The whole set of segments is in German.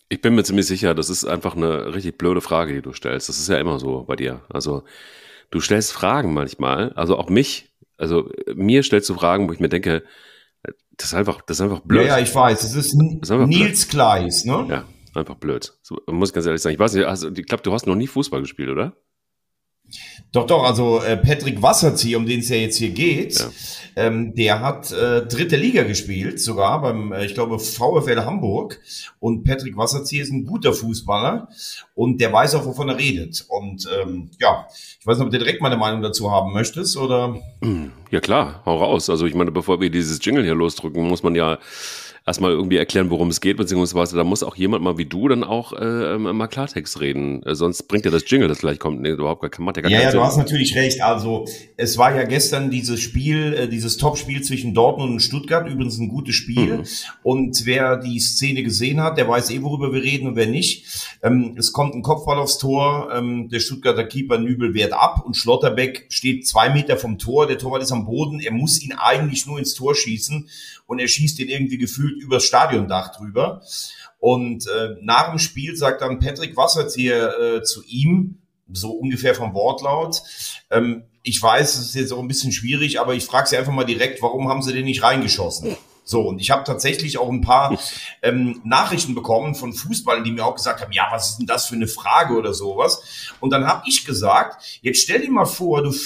Ich bin mir ziemlich sicher, das ist einfach eine richtig blöde Frage, die du stellst. Das ist ja immer so bei dir. Also du stellst Fragen manchmal, also auch mich, also mir stellst du Fragen, wo ich mir denke, das ist einfach Ja, ja, blöd. ich weiß. Es ist Das ist einfach blöd. Nils Kleis, ne? Ja, einfach blöd. So, muss ich ganz ehrlich sagen. Ich weiß nicht, ich glaube, du hast noch nie Fußball gespielt, oder? Doch, doch, also Patrick Wasserzieher, um den es ja jetzt hier geht, Ja. der hat dritte Liga gespielt, sogar beim, ich glaube, VfL Hamburg. Und Patrick Wasserzieher ist ein guter Fußballer und der weiß auch, wovon er redet. Und ja, ich weiß nicht, ob du direkt meine Meinung dazu haben möchtest oder. Ja klar, hau raus. Also ich meine, bevor wir dieses Jingle hier losdrücken, muss man ja erstmal irgendwie erklären, worum es geht, beziehungsweise da muss auch jemand mal wie du dann auch mal Klartext reden. Sonst bringt ja das Jingle, das gleich kommt, nee, überhaupt macht ja gar Ja, keinen ja, du Sinn. hast natürlich recht. Also, es war ja gestern dieses Spiel, dieses Topspiel zwischen Dortmund und Stuttgart. Übrigens ein gutes Spiel. Mhm. Und wer die Szene gesehen hat, der weiß eh, worüber wir reden und wer nicht. Es kommt ein Kopfball aufs Tor. Der Stuttgarter Keeper Nübel wehrt ab und Schlotterbeck steht 2 Meter vom Tor. Der Torwart ist am Boden. Er muss ihn eigentlich nur ins Tor schießen. Und er schießt ihn irgendwie gefühlt übers Stadiondach drüber. Und nach dem Spiel sagt dann Patrick Wasserzieher zu ihm, so ungefähr vom Wortlaut. Ich weiß, es ist jetzt auch ein bisschen schwierig, aber ich frage Sie einfach mal direkt, warum haben Sie den nicht reingeschossen? So, und ich habe tatsächlich auch ein paar Nachrichten bekommen von Fußballern, die mir auch gesagt haben, ja, was ist denn das für eine Frage oder sowas? Und dann habe ich gesagt, jetzt stell dir mal vor, du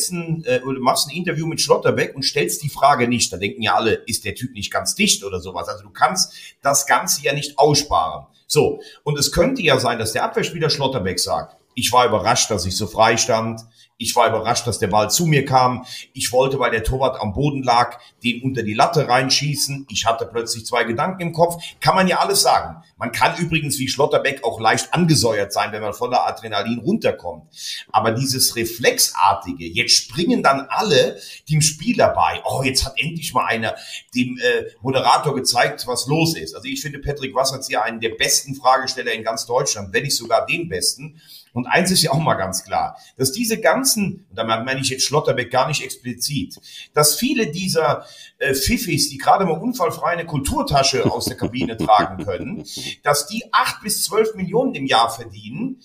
oder machst ein Interview mit Schlotterbeck und stellst die Frage nicht. Da denken ja alle, ist der Typ nicht ganz dicht oder sowas. Also du kannst das Ganze ja nicht aussparen. So, und es könnte ja sein, dass der Abwehrspieler Schlotterbeck sagt, ich war überrascht, dass ich so frei stand. Ich war überrascht, dass der Ball zu mir kam. Ich wollte, weil der Torwart am Boden lag, den unter die Latte reinschießen. Ich hatte plötzlich 2 Gedanken im Kopf. Kann man ja alles sagen. Man kann übrigens wie Schlotterbeck auch leicht angesäuert sein, wenn man voller Adrenalin runterkommt. Aber dieses Reflexartige, jetzt springen dann alle dem Spieler bei. Oh, jetzt hat endlich mal einer dem Moderator gezeigt, was los ist. Also ich finde Patrick Wasserzieher einen der besten Fragesteller in ganz Deutschland, wenn nicht sogar den besten. Und eins ist ja auch mal ganz klar, dass diese ganzen, und da meine ich jetzt Schlotterbeck gar nicht explizit, dass viele dieser Fiffis, die gerade mal unfallfrei eine Kulturtasche aus der Kabine tragen können, dass die 8 bis 12 Millionen im Jahr verdienen,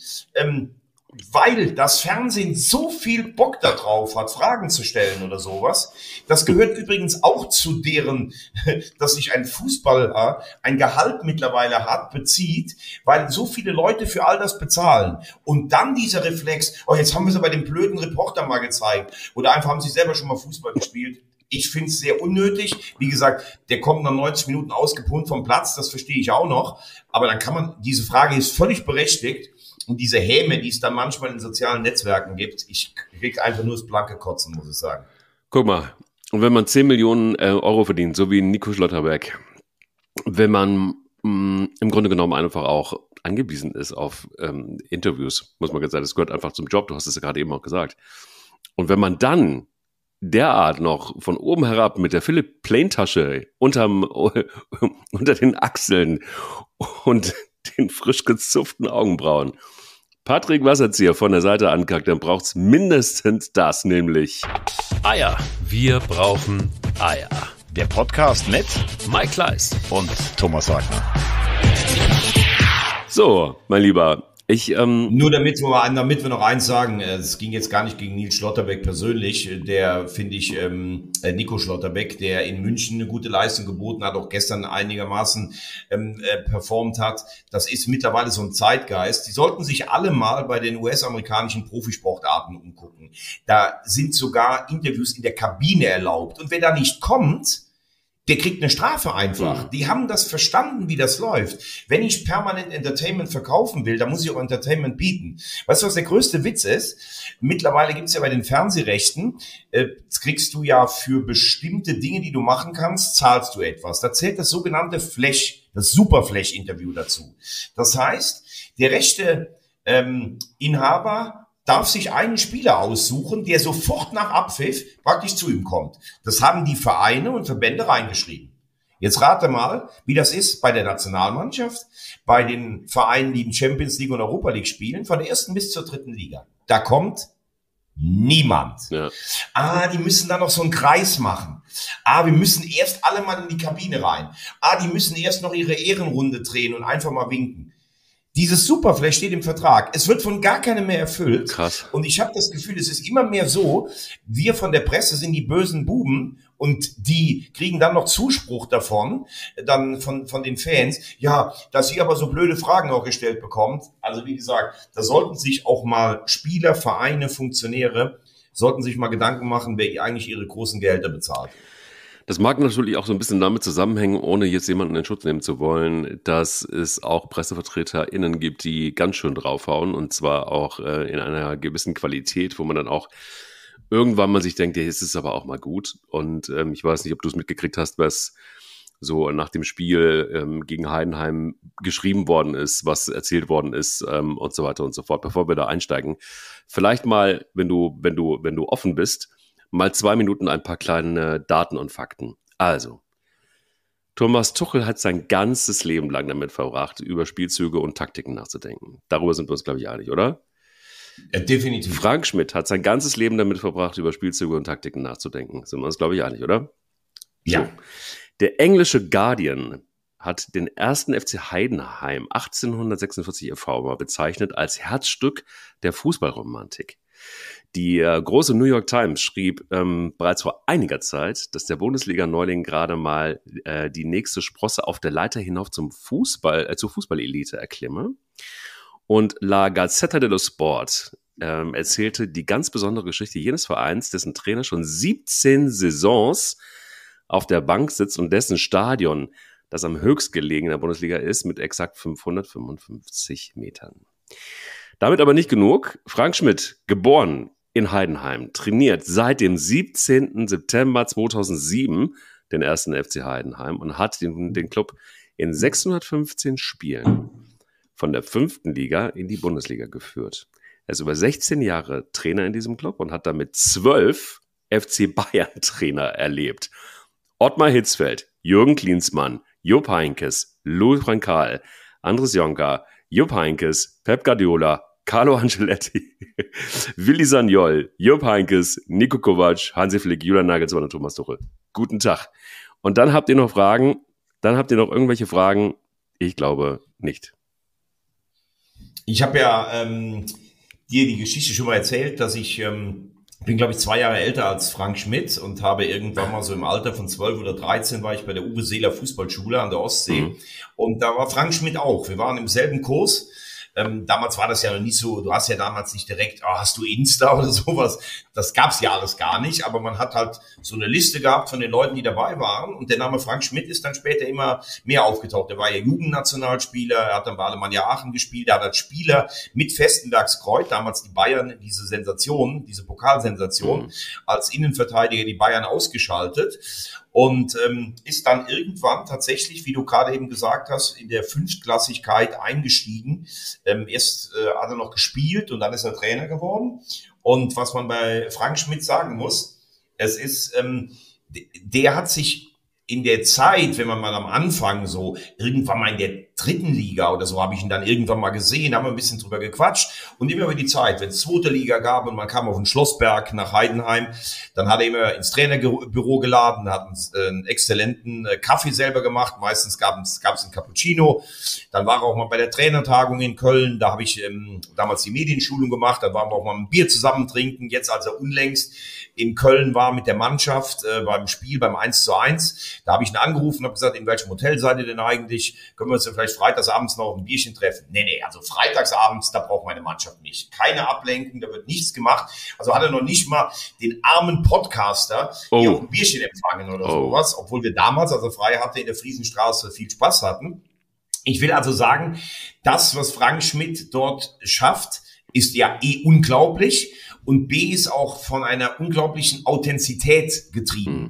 weil das Fernsehen so viel Bock darauf hat, Fragen zu stellen oder sowas. Das gehört übrigens auch zu deren, dass sich ein Fußballer ein Gehalt mittlerweile hat, bezieht, weil so viele Leute für all das bezahlen. Und dann dieser Reflex, oh, jetzt haben wir es bei dem blöden Reporter mal gezeigt. Oder einfach haben sie selber schon mal Fußball gespielt. Ich finde es sehr unnötig. Wie gesagt, der kommt nach 90 Minuten ausgepumpt vom Platz, das verstehe ich auch noch. Aber dann kann man, diese Frage ist völlig berechtigt. Und diese Häme, die es dann manchmal in sozialen Netzwerken gibt, ich krieg einfach nur das blanke Kotzen, muss ich sagen. Guck mal, und wenn man 10 Millionen Euro verdient, so wie Nico Schlotterbeck, wenn man im Grunde genommen einfach auch angewiesen ist auf Interviews, muss man ganz sagen, das gehört einfach zum Job, du hast es ja gerade eben auch gesagt. Und wenn man dann derart noch von oben herab mit der Philipp Plein Tasche unter den Achseln und den frisch gezupften Augenbrauen Patrick Wasserzieher von der Seite ankackt, dann braucht's mindestens das, nämlich Eier. Wir brauchen Eier. Der Podcast mit Mike Kleiss. und Thomas Wagner. so, mein Lieber. Nur damit wir noch eins sagen, es ging jetzt gar nicht gegen Nils Schlotterbeck persönlich, der finde ich, Nico Schlotterbeck, der in München eine gute Leistung geboten hat, auch gestern einigermaßen performt hat. Das ist mittlerweile so ein Zeitgeist. Die sollten sich alle mal bei den US-amerikanischen Profisportarten umgucken. Da sind sogar Interviews in der Kabine erlaubt. Und wer da nicht kommt, der kriegt eine Strafe einfach. Die haben das verstanden, wie das läuft. Wenn ich permanent Entertainment verkaufen will, dann muss ich auch Entertainment bieten. Weißt du, was der größte Witz ist? Mittlerweile gibt's ja bei den Fernsehrechten, jetzt kriegst du ja für bestimmte Dinge, die du machen kannst, zahlst du etwas. Da zählt das sogenannte Flash, das Superflash-Interview dazu. Das heißt, der rechte Inhaber darf sich einen Spieler aussuchen, der sofort nach Abpfiff praktisch zu ihm kommt. Das haben die Vereine und Verbände reingeschrieben. Jetzt rate mal, wie das ist bei der Nationalmannschaft, bei den Vereinen, die in Champions League und Europa League spielen, von der ersten bis zur dritten Liga. Da kommt Niemand. Ja. Die müssen da noch so einen Kreis machen. Wir müssen erst alle mal in die Kabine rein. Die müssen erst noch ihre Ehrenrunde drehen und einfach mal winken. Dieses Superfly steht im Vertrag. Es wird von gar keinem mehr erfüllt. Krass. Und ich habe das Gefühl, es ist immer mehr so, wir von der Presse sind die bösen Buben und die kriegen dann noch Zuspruch davon, dann von den Fans. Ja, dass sie aber so blöde Fragen auch gestellt bekommt. Also wie gesagt, da sollten sich auch mal Spieler, Vereine, Funktionäre, sollten sich mal Gedanken machen, wer eigentlich ihre großen Gehälter bezahlt. Das mag natürlich auch so ein bisschen damit zusammenhängen, ohne jetzt jemanden in Schutz nehmen zu wollen, dass es auch PressevertreterInnen gibt, die ganz schön draufhauen und zwar auch in einer gewissen Qualität, wo man dann auch irgendwann mal sich denkt, ja, jetzt ist es aber auch mal gut. Und ich weiß nicht, ob du es mitgekriegt hast, was so nach dem Spiel gegen Heidenheim geschrieben worden ist, was erzählt worden ist und so weiter und so fort. Bevor wir da einsteigen, vielleicht mal, wenn du offen bist, mal 2 Minuten ein paar kleine Daten und Fakten. Also, Thomas Tuchel hat sein ganzes Leben lang damit verbracht, über Spielzüge und Taktiken nachzudenken. Darüber sind wir uns, glaube ich, einig, oder? Ja, definitiv. Frank Schmidt hat sein ganzes Leben damit verbracht, über Spielzüge und Taktiken nachzudenken. Sind wir uns, glaube ich, einig, oder? Ja. So. Der englische Guardian hat den ersten FC Heidenheim 1846 e.V. mal bezeichnet als Herzstück der Fußballromantik. Die große New York Times schrieb bereits vor einiger Zeit, dass der Bundesliga-Neuling gerade mal die nächste Sprosse auf der Leiter hinauf zur Fußballelite erklimme. Und La Gazzetta dello Sport erzählte die ganz besondere Geschichte jenes Vereins, dessen Trainer schon 17 Saisons auf der Bank sitzt und dessen Stadion, das am höchstgelegenen der Bundesliga ist, mit exakt 555 Metern. Damit aber nicht genug. Frank Schmidt, geboren in Heidenheim, trainiert seit dem 17. September 2007 den ersten FC Heidenheim und hat den Club in 615 Spielen von der 5. Liga in die Bundesliga geführt. Er ist über 16 Jahre Trainer in diesem Club und hat damit 12 FC Bayern-Trainer erlebt. Ottmar Hitzfeld, Jürgen Klinsmann, Jupp Heynckes, Louis van Gaal, Andres Jonker, Jupp Heynckes, Pep Guardiola, Carlo Ancelotti, Willi Sagnol, Jupp Heynckes, Niko Kovac, Hansi Flick, Julian Nagelsmann und Thomas Tuchel. Guten Tag. Und dann habt ihr noch Fragen? Dann habt ihr noch irgendwelche Fragen? Ich glaube nicht. Ich habe ja dir die Geschichte schon mal erzählt, dass ich bin, glaube ich, 2 Jahre älter als Frank Schmidt und habe irgendwann mal so im Alter von 12 oder 13 war ich bei der Uwe Seeler Fußballschule an der Ostsee. Mhm. Und da war Frank Schmidt auch. Wir waren im selben Kurs. Damals war das ja noch nicht so, du hast ja damals nicht direkt, hast du Insta oder sowas, das gab's ja alles gar nicht, aber man hat halt so eine Liste gehabt von den Leuten, die dabei waren und der Name Frank Schmidt ist dann später immer mehr aufgetaucht. Er war ja Jugendnationalspieler, er hat dann bei Alemannia Aachen gespielt, er hat als Spieler mit Festenbergskreuz, damals die Bayern, diese Sensation, diese Pokalsensation, als Innenverteidiger die Bayern ausgeschaltet. Und ist dann irgendwann tatsächlich, wie du gerade eben gesagt hast, in der Fünftklassigkeit eingestiegen. Erst hat er noch gespielt und dann ist er Trainer geworden. Und was man bei Frank Schmidt sagen muss, es ist, der hat sich in der Zeit, wenn man mal am Anfang so irgendwann mal in der 3. Liga oder so, habe ich ihn dann irgendwann mal gesehen, haben wir ein bisschen drüber gequatscht und immer über die Zeit, wenn es 2. Liga gab und man kam auf den Schlossberg nach Heidenheim, dann hat er immer ins Trainerbüro geladen, hat einen exzellenten Kaffee selber gemacht, meistens gab es einen Cappuccino, dann war er auch mal bei der Trainertagung in Köln, da habe ich damals die Medienschulung gemacht, dann waren wir auch mal ein Bier zusammen trinken, jetzt als er unlängst in Köln war mit der Mannschaft beim Spiel, beim 1:1, da habe ich ihn angerufen und habe gesagt, in welchem Hotel seid ihr denn eigentlich? Können wir uns denn vielleicht freitagsabends noch auf ein Bierchen treffen? Nee, also freitagsabends, da braucht meine Mannschaft nicht. Keine Ablenkung, da wird nichts gemacht. Also hat er noch nicht mal den armen Podcaster hier auf ein Bierchen empfangen oder sowas, obwohl wir damals, als er frei hatte, in der Friesenstraße viel Spaß hatten. Ich will also sagen, das, was Frank Schmidt dort schafft, ist ja unglaublich. Und B ist auch von einer unglaublichen Authentizität getrieben.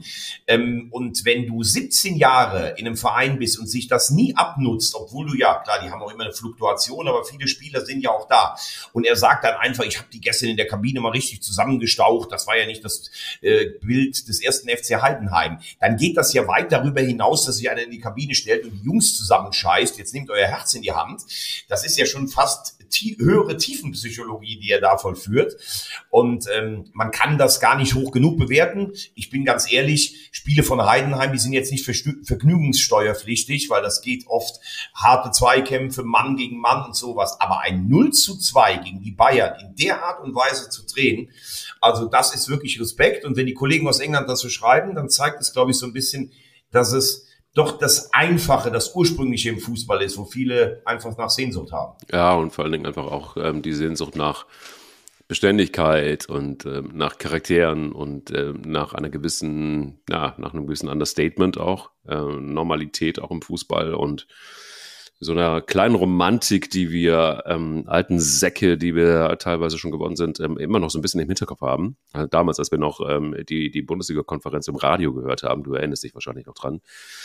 Und wenn du 17 Jahre in einem Verein bist und sich das nie abnutzt, obwohl du ja, klar, die haben auch immer eine Fluktuation, aber viele Spieler sind ja auch da. Und er sagt dann einfach, ich habe die gestern in der Kabine mal richtig zusammengestaucht. Das war ja nicht das Bild des ersten FC Heidenheim. Dann geht das ja weit darüber hinaus, dass sich einer in die Kabine stellt und die Jungs zusammenscheißt. Jetzt nehmt euer Herz in die Hand. Das ist ja schon fast höhere Tiefenpsychologie, die er da vollführt. Und man kann das gar nicht hoch genug bewerten. Ich bin ganz ehrlich, Spiele von Heidenheim, die sind jetzt nicht vergnügungssteuerpflichtig, weil das geht oft harte Zweikämpfe, Mann gegen Mann und sowas. Aber ein 0:2 gegen die Bayern in der Art und Weise zu drehen, also das ist wirklich Respekt. Und wenn die Kollegen aus England das so schreiben, dann zeigt es, glaube ich, so ein bisschen, dass es doch das Einfache, das Ursprüngliche im Fußball ist, wo viele einfach nach Sehnsucht haben. Ja, und vor allen Dingen einfach auch die Sehnsucht nach Beständigkeit und nach Charakteren und nach einer gewissen, nach einem gewissen Understatement auch, Normalität auch im Fußball und so einer kleinen Romantik, die wir alten Säcke, die wir teilweise schon geworden sind, immer noch so ein bisschen im Hinterkopf haben. Also damals, als wir noch die Bundesliga-Konferenz im Radio gehört haben, du erinnerst dich wahrscheinlich noch dran.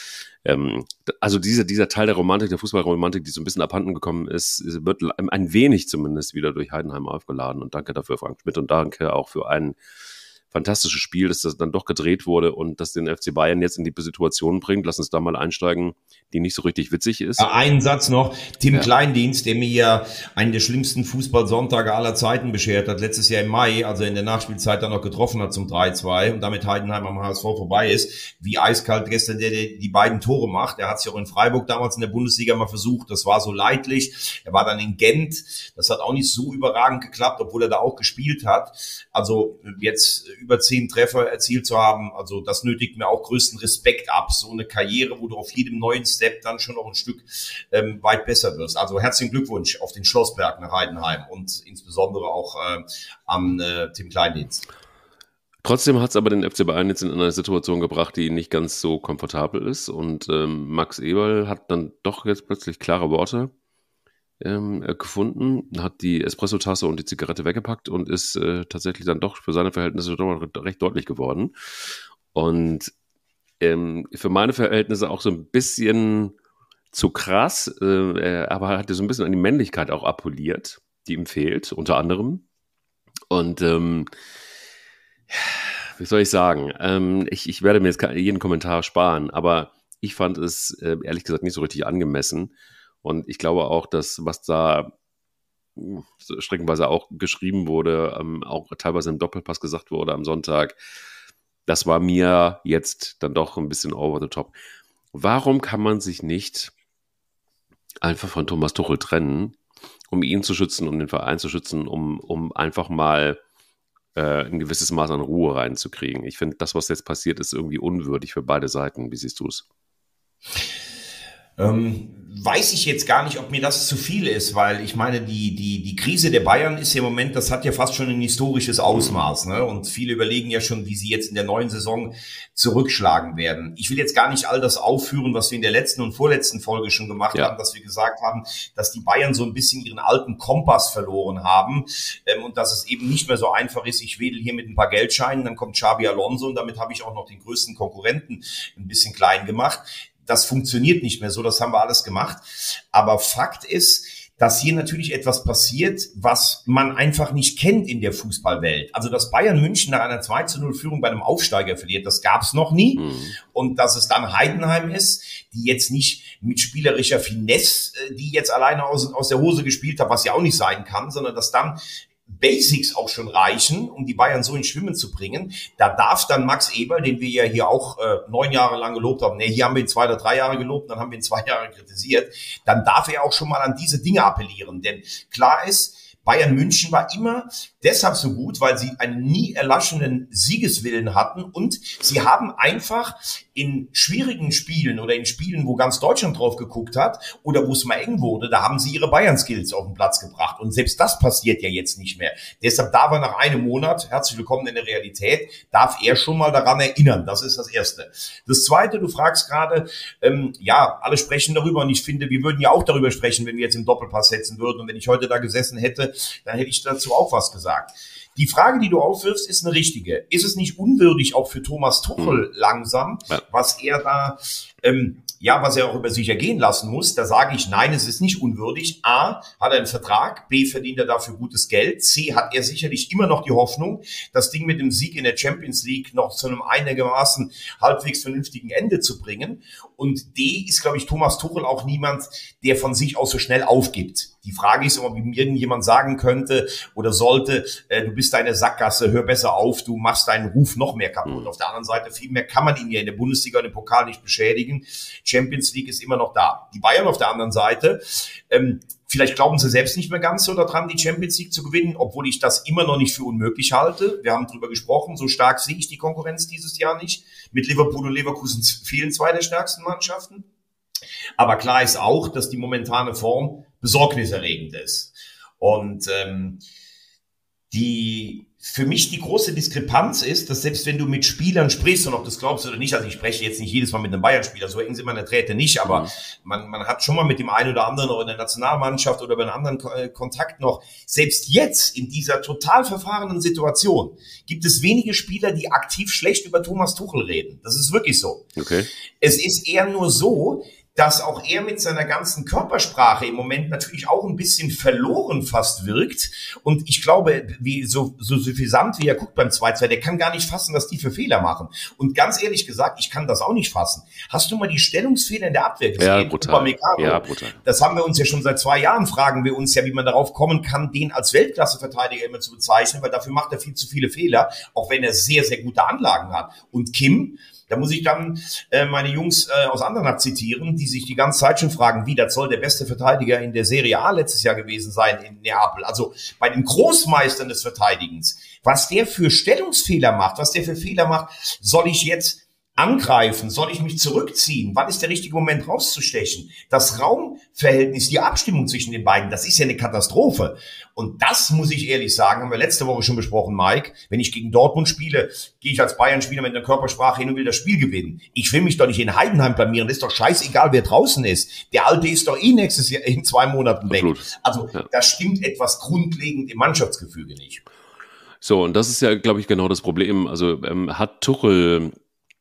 Also dieser Teil der Romantik, der Fußballromantik, die so ein bisschen abhanden gekommen ist, wird ein wenig zumindest wieder durch Heidenheim aufgeladen. Und danke dafür, Frank Schmidt, und danke auch für ein fantastisches Spiel, dass das dann doch gedreht wurde und das den FC Bayern jetzt in die Situation bringt. Lass uns da mal einsteigen, die nicht so richtig witzig ist. Einen Satz noch. Tim Kleindienst, der mir ja einen der schlimmsten Fußballsonntage aller Zeiten beschert hat, letztes Jahr im Mai, als er in der Nachspielzeit dann noch getroffen hat zum 3:2 und damit Heidenheim am HSV vorbei ist, wie eiskalt gestern der die beiden Tore macht. Er hat es ja auch in Freiburg damals in der Bundesliga mal versucht. Das war so leidlich. Er war dann in Gent. Das hat auch nicht so überragend geklappt, obwohl er da auch gespielt hat. Also jetzt über 10 Treffer erzielt zu haben, also das nötigt mir auch größten Respekt ab. So eine Karriere, wo du auf jedem neuen Step dann schon noch ein Stück weit besser wirst. Also herzlichen Glückwunsch auf den Schlossberg nach Heidenheim und insbesondere auch an Tim Kleindienst. Trotzdem hat es aber den FC Bayern jetzt in eine Situation gebracht, die nicht ganz so komfortabel ist und Max Eberl hat dann doch jetzt plötzlich klare Worte gefunden, hat die Espresso-Tasse und die Zigarette weggepackt und ist tatsächlich dann doch für seine Verhältnisse doch recht deutlich geworden. Und für meine Verhältnisse auch so ein bisschen zu krass, aber er hat so ein bisschen an die Männlichkeit auch appelliert, die ihm fehlt, unter anderem. Und wie soll ich sagen, ich werde mir jetzt jeden Kommentar sparen, aber ich fand es ehrlich gesagt nicht so richtig angemessen. Und ich glaube auch, dass was da streckenweise auch geschrieben wurde, auch teilweise im Doppelpass gesagt wurde am Sonntag, das war mir jetzt dann doch ein bisschen over the top. Warum kann man sich nicht einfach von Thomas Tuchel trennen, um ihn zu schützen, um den Verein zu schützen, um einfach mal ein gewisses Maß an Ruhe reinzukriegen? Ich finde, das, was jetzt passiert, ist irgendwie unwürdig für beide Seiten. Wie siehst du es? Weiß ich jetzt gar nicht, ob mir das zu viel ist, weil ich meine, die Krise der Bayern ist ja im Moment, das hat ja fast schon ein historisches Ausmaß, ne? Und viele überlegen ja schon, wie sie jetzt in der neuen Saison zurückschlagen werden. Ich will jetzt gar nicht all das aufführen, was wir in der letzten und vorletzten Folge schon gemacht haben, dass wir gesagt haben, dass die Bayern so ein bisschen ihren alten Kompass verloren haben und dass es eben nicht mehr so einfach ist, ich wedel hier mit ein paar Geldscheinen, dann kommt Xabi Alonso und damit habe ich auch noch den größten Konkurrenten ein bisschen klein gemacht. Das funktioniert nicht mehr so, das haben wir alles gemacht. Aber Fakt ist, dass hier natürlich etwas passiert, was man einfach nicht kennt in der Fußballwelt. Also, dass Bayern München nach einer 2:0 Führung bei einem Aufsteiger verliert, das gab es noch nie. Und dass es dann Heidenheim ist, die jetzt nicht mit spielerischer Finesse, die jetzt alleine aus der Hose gespielt hat, was ja auch nicht sein kann, sondern dass dann Basics auch schon reichen, um die Bayern so ins Schwimmen zu bringen. Da darf dann Max Eberl, den wir ja hier auch 9 Jahre lang gelobt haben, hier haben wir ihn 2 oder 3 Jahre gelobt, dann haben wir ihn 2 Jahre kritisiert, dann darf er auch schon mal an diese Dinge appellieren. Denn klar ist, Bayern München war immer deshalb so gut, weil sie einen nie erlaschenen Siegeswillen hatten und sie haben einfach in schwierigen Spielen oder in Spielen, wo ganz Deutschland drauf geguckt hat oder wo es mal eng wurde, da haben sie ihre Bayern-Skills auf den Platz gebracht und selbst das passiert ja jetzt nicht mehr. Deshalb darf er nach einem Monat, herzlich willkommen in der Realität, darf er schon mal daran erinnern. Das ist das Erste. Das Zweite, du fragst gerade, alle sprechen darüber und ich finde, wir würden ja auch darüber sprechen, wenn wir jetzt im Doppelpass setzen würden und wenn ich heute da gesessen hätte, dann hätte ich dazu auch was gesagt. Die Frage, die du aufwirfst, ist eine richtige. Ist es nicht unwürdig auch für Thomas Tuchel langsam, was er da, was er auch über sich ergehen lassen muss? Da sage ich, nein, es ist nicht unwürdig. A, hat er einen Vertrag, B, verdient er dafür gutes Geld, C, hat er sicherlich immer noch die Hoffnung, das Ding mit dem Sieg in der Champions League noch zu einem einigermaßen halbwegs vernünftigen Ende zu bringen. Und D, ist, glaube ich, Thomas Tuchel auch niemand, der von sich aus so schnell aufgibt. Die Frage ist, ob ihm irgendjemand sagen könnte oder sollte, du bist eine Sackgasse, hör besser auf, du machst deinen Ruf noch mehr kaputt. Auf der anderen Seite, viel mehr kann man ihn ja in der Bundesliga und im Pokal nicht beschädigen. Champions League ist immer noch da. Die Bayern auf der anderen Seite, vielleicht glauben sie selbst nicht mehr ganz so daran, die Champions League zu gewinnen, obwohl ich das immer noch nicht für unmöglich halte. Wir haben drüber gesprochen, so stark sehe ich die Konkurrenz dieses Jahr nicht. Mit Liverpool und Leverkusen fehlen zwei der stärksten Mannschaften. Aber klar ist auch, dass die momentane Form besorgniserregend ist. Und für mich die große Diskrepanz ist, dass selbst wenn du mit Spielern sprichst, und ob das glaubst oder nicht, also ich spreche jetzt nicht jedes Mal mit einem Bayern-Spieler, so eng sind meine Drähte nicht, aber man hat schon mal mit dem einen oder anderen oder in der Nationalmannschaft oder bei einem anderen Kontakt noch. Selbst jetzt in dieser total verfahrenen Situation gibt es wenige Spieler, die aktiv schlecht über Thomas Tuchel reden. Das ist wirklich so. Okay. Es ist eher nur so, dass auch er mit seiner ganzen Körpersprache im Moment natürlich auch ein bisschen verloren fast wirkt. Und ich glaube, so suffisant wie er guckt beim 2-2, der kann gar nicht fassen, was die für Fehler machen. Und ganz ehrlich gesagt, ich kann das auch nicht fassen. Hast du mal die Stellungsfehler in der Abwehr gesehen? Ja, brutal. Ja, brutal. Das haben wir uns ja schon seit 2 Jahren, fragen wir uns ja, wie man darauf kommen kann, den als Weltklasse-Verteidiger immer zu bezeichnen, weil dafür macht er viel zu viele Fehler, auch wenn er sehr, sehr gute Anlagen hat. Und Kim, da muss ich dann meine Jungs aus Andernach zitieren, die sich die ganze Zeit schon fragen, wie, das soll der beste Verteidiger in der Serie A letztes Jahr gewesen sein in Neapel. Also bei den Großmeistern des Verteidigens. Was der für Stellungsfehler macht, was der für Fehler macht, soll ich jetzt angreifen? Soll ich mich zurückziehen? Wann ist der richtige Moment rauszustechen? Das Raumverhältnis, die Abstimmung zwischen den beiden, das ist ja eine Katastrophe. Und das muss ich ehrlich sagen, haben wir letzte Woche schon besprochen, Mike. Wenn ich gegen Dortmund spiele, gehe ich als Bayern-Spieler mit einer Körpersprache hin und will das Spiel gewinnen. Ich will mich doch nicht in Heidenheim blamieren. Das ist doch scheißegal, wer draußen ist. Der Alte ist doch nächstes Jahr in 2 Monaten weg. Also da stimmt etwas grundlegend im Mannschaftsgefüge nicht. So, und das ist ja, glaube ich, genau das Problem. Also hat Tuchel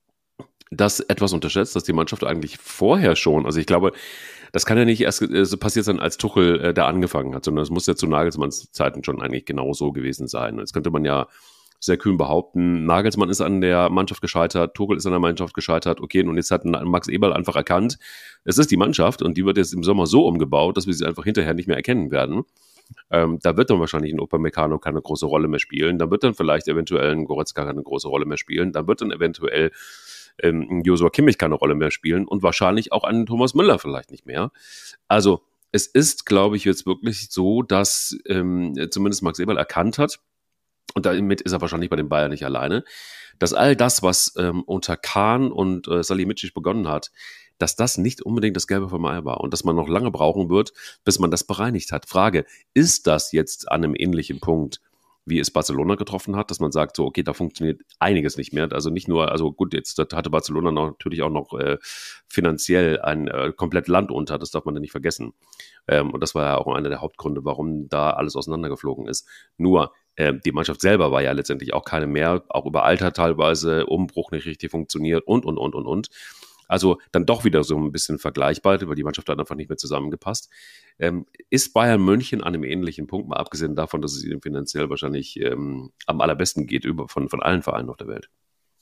das etwas unterschätzt, dass die Mannschaft eigentlich vorher schon, also ich glaube, das kann ja nicht erst so passiert sein, als Tuchel da angefangen hat, sondern es muss ja zu Nagelsmanns Zeiten schon eigentlich genau so gewesen sein. Und jetzt könnte man ja sehr kühn behaupten, Nagelsmann ist an der Mannschaft gescheitert, Tuchel ist an der Mannschaft gescheitert, okay, und jetzt hat Max Eberl einfach erkannt, es ist die Mannschaft und die wird jetzt im Sommer so umgebaut, dass wir sie einfach hinterher nicht mehr erkennen werden. Da wird dann wahrscheinlich ein Upamecano keine große Rolle mehr spielen, dann wird dann vielleicht eventuell ein Goretzka keine große Rolle mehr spielen, dann wird dann eventuell Joshua Kimmich keine Rolle mehr spielen und wahrscheinlich auch einen Thomas Müller vielleicht nicht mehr. Also es ist, glaube ich, jetzt wirklich so, dass zumindest Max Eberl erkannt hat, und damit ist er wahrscheinlich bei den Bayern nicht alleine, dass all das, was unter Kahn und Salihamidzic begonnen hat, dass das nicht unbedingt das Gelbe vom Ei war und dass man noch lange brauchen wird, bis man das bereinigt hat. Frage, ist das jetzt an einem ähnlichen Punkt, wie es Barcelona getroffen hat, dass man sagt, so, okay, da funktioniert einiges nicht mehr. Also nicht nur, also gut, jetzt hatte Barcelona natürlich auch noch finanziell ein komplett Land unter, das darf man ja nicht vergessen. Und das war ja auch einer der Hauptgründe, warum da alles auseinandergeflogen ist. Nur, die Mannschaft selber war ja letztendlich auch keine mehr, auch über Alter teilweise, Umbruch nicht richtig funktioniert und. Also dann doch wieder so ein bisschen vergleichbar, weil die Mannschaft hat einfach nicht mehr zusammengepasst. Ist Bayern München an einem ähnlichen Punkt, mal abgesehen davon, dass es ihnen finanziell wahrscheinlich am allerbesten geht von allen Vereinen auf der Welt?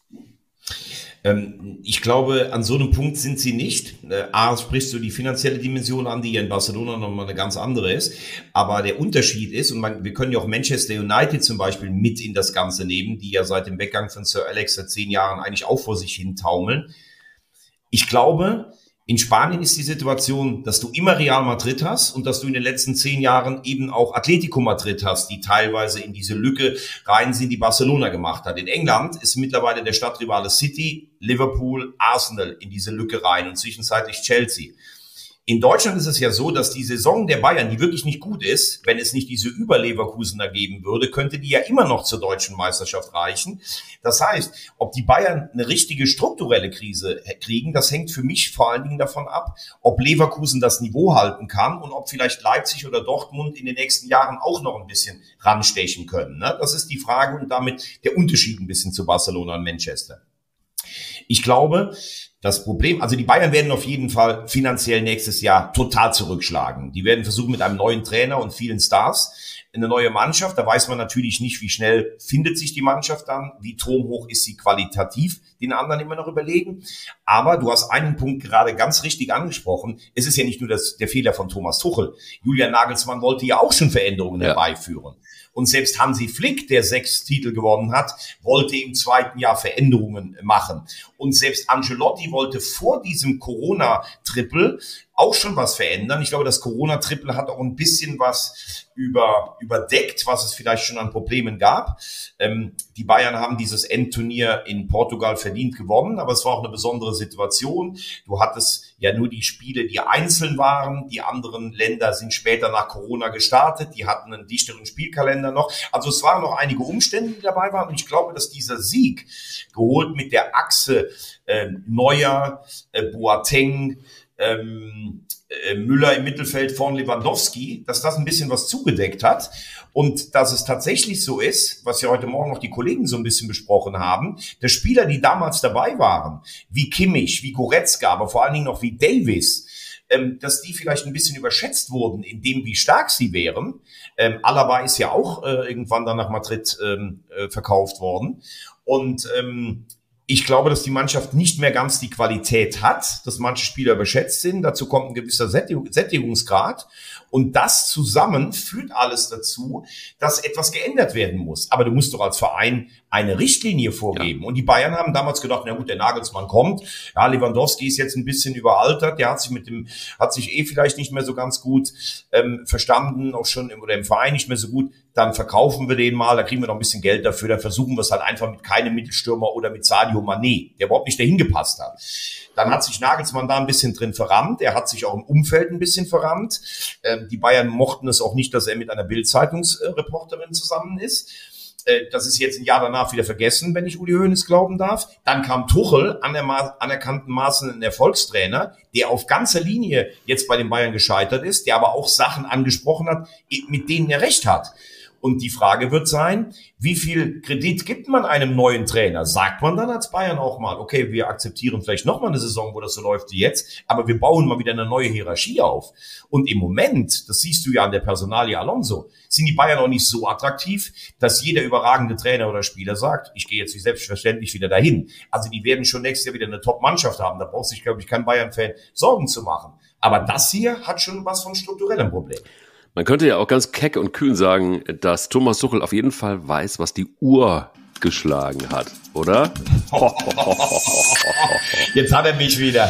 Ich glaube, an so einem Punkt sind sie nicht. A, sprichst du die finanzielle Dimension an, die ja in Barcelona nochmal eine ganz andere ist. Aber der Unterschied ist, und wir können ja auch Manchester United zum Beispiel mit in das Ganze nehmen, die ja seit dem Weggang von Sir Alex seit 10 Jahren eigentlich auch vor sich hin taumeln. Ich glaube, in Spanien ist die Situation, dass du immer Real Madrid hast und dass du in den letzten 10 Jahren eben auch Atletico Madrid hast, die teilweise in diese Lücke rein sind, die Barcelona gemacht hat. In England ist mittlerweile der Stadtrivale City, Liverpool, Arsenal in diese Lücke rein und zwischenzeitlich Chelsea. In Deutschland ist es ja so, dass die Saison der Bayern, die wirklich nicht gut ist, wenn es nicht diese Überleverkusener geben würde, könnte die ja immer noch zur deutschen Meisterschaft reichen. Das heißt, ob die Bayern eine richtige strukturelle Krise kriegen, das hängt für mich vor allen Dingen davon ab, ob Leverkusen das Niveau halten kann und ob vielleicht Leipzig oder Dortmund in den nächsten Jahren auch noch ein bisschen ranstechen können. Das ist die Frage und damit der Unterschied ein bisschen zu Barcelona und Manchester. Ich glaube, Das Problem, also die Bayern werden auf jeden Fall finanziell nächstes Jahr total zurückschlagen. Die werden versuchen mit einem neuen Trainer und vielen Stars eine neue Mannschaft. Da weiß man natürlich nicht, wie schnell findet sich die Mannschaft dann, wie turmhoch ist sie qualitativ, den anderen immer noch überlegen. Aber du hast einen Punkt gerade ganz richtig angesprochen. Es ist ja nicht nur der Fehler von Thomas Tuchel. Julian Nagelsmann wollte ja auch schon Veränderungen herbeiführen. Und selbst Hansi Flick, der 6 Titel gewonnen hat, wollte im zweiten Jahr Veränderungen machen. Und selbst Ancelotti wollte vor diesem Corona-Triple auch schon was verändern. Ich glaube, das Corona-Triple hat auch ein bisschen was überdeckt, was es vielleicht schon an Problemen gab. Die Bayern haben dieses Endturnier in Portugal verdient gewonnen, aber es war auch eine besondere Situation. Du hattest ja nur die Spiele, die einzeln waren. Die anderen Länder sind später nach Corona gestartet. Die hatten einen dichteren Spielkalender noch. Also es waren noch einige Umstände, die dabei waren. Und ich glaube, dass dieser Sieg, geholt mit der Achse Neuer, Boateng, Müller im Mittelfeld von Lewandowski, dass das ein bisschen was zugedeckt hat und dass es tatsächlich so ist, was ja heute Morgen noch die Kollegen so ein bisschen besprochen haben, dass Spieler, die damals dabei waren, wie Kimmich, wie Goretzka, aber vor allen Dingen noch wie Davies, dass die vielleicht ein bisschen überschätzt wurden in dem, wie stark sie wären. Alaba ist ja auch irgendwann dann nach Madrid verkauft worden und ich glaube, dass die Mannschaft nicht mehr ganz die Qualität hat, dass manche Spieler überschätzt sind. Dazu kommt ein gewisser Sättigungsgrad. Und das zusammen führt alles dazu, dass etwas geändert werden muss. Aber du musst doch als Verein eine Richtlinie vorgeben. Ja. Und die Bayern haben damals gedacht, na gut, der Nagelsmann kommt. Ja, Lewandowski ist jetzt ein bisschen überaltert. Der hat sich vielleicht nicht mehr so ganz gut verstanden, auch schon oder im Verein nicht mehr so gut. Dann verkaufen wir den mal, da kriegen wir noch ein bisschen Geld dafür. Dann versuchen wir es halt einfach mit keinem Mittelstürmer oder mit Sadio Mané, der überhaupt nicht dahin gepasst hat. Dann hat sich Nagelsmann da ein bisschen drin verrannt. Er hat sich auch im Umfeld ein bisschen verrannt. Die Bayern mochten es auch nicht, dass er mit einer Bild-Zeitungsreporterin zusammen ist. Das ist jetzt ein Jahr danach wieder vergessen, wenn ich Uli Hoeneß glauben darf. Dann kam Tuchel, anerkanntermaßen ein Erfolgstrainer, der auf ganzer Linie jetzt bei den Bayern gescheitert ist, der aber auch Sachen angesprochen hat, mit denen er recht hat. Und die Frage wird sein, wie viel Kredit gibt man einem neuen Trainer? Sagt man dann als Bayern auch mal, okay, wir akzeptieren vielleicht noch mal eine Saison, wo das so läuft wie jetzt, aber wir bauen mal wieder eine neue Hierarchie auf. Und im Moment, das siehst du ja an der Personalie Alonso, sind die Bayern auch nicht so attraktiv, dass jeder überragende Trainer oder Spieler sagt, ich gehe jetzt wie selbstverständlich wieder dahin. Also die werden schon nächstes Jahr wieder eine Top-Mannschaft haben. Da braucht sich, glaube ich, kein Bayern-Fan Sorgen zu machen. Aber das hier hat schon was von strukturellem Problem. Man könnte ja auch ganz keck und kühn sagen, dass Thomas Tuchel auf jeden Fall weiß, was die Uhr geschlagen hat, oder? Jetzt hat er mich wieder.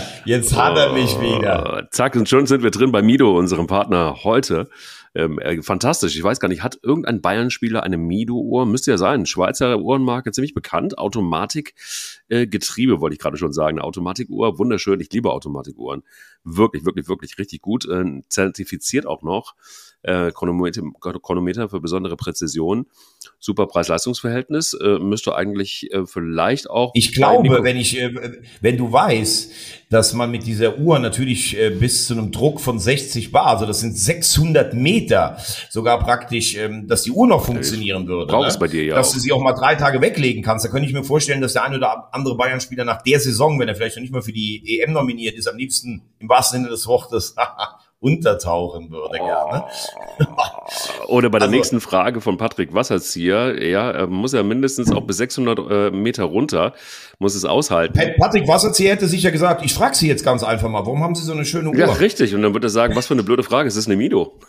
Zack, und schon sind wir drin bei Mido, unserem Partner heute. Fantastisch. Ich weiß gar nicht, hat irgendein Bayern-Spieler eine Mido-Uhr? Müsste ja sein. Schweizer Uhrenmarke, ziemlich bekannt. Automatikgetriebe, wollte ich gerade schon sagen. Eine Automatikuhr, wunderschön. Ich liebe Automatikuhren. Wirklich, wirklich, wirklich richtig gut. Zertifiziert auch noch. Chronometer für besondere Präzision. Super Preis-Leistungs-Verhältnis. Müsste eigentlich vielleicht auch... Ich glaube, wenn du weißt, dass man mit dieser Uhr natürlich bis zu einem Druck von 60 Bar, also das sind 600 Meter, sogar praktisch, dass die Uhr noch funktionieren würde. Braucht es bei dir ja dass auch. Du sie auch mal 3 Tage weglegen kannst. Da könnte ich mir vorstellen, dass der ein oder andere Bayern-Spieler nach der Saison, wenn er vielleicht noch nicht mal für die EM nominiert ist, am liebsten im wahrsten Sinne des Wortes untertauchen würde gerne. Oder bei der nächsten Frage von Patrick Wasserzieher, ja, muss ja mindestens auch bis 600 Meter runter, muss es aushalten. Patrick Wasserzieher hätte sicher gesagt, ich frage Sie jetzt ganz einfach mal, warum haben Sie so eine schöne Uhr? Ja, richtig. Und dann wird er sagen, was für eine blöde Frage, es ist eine Mido.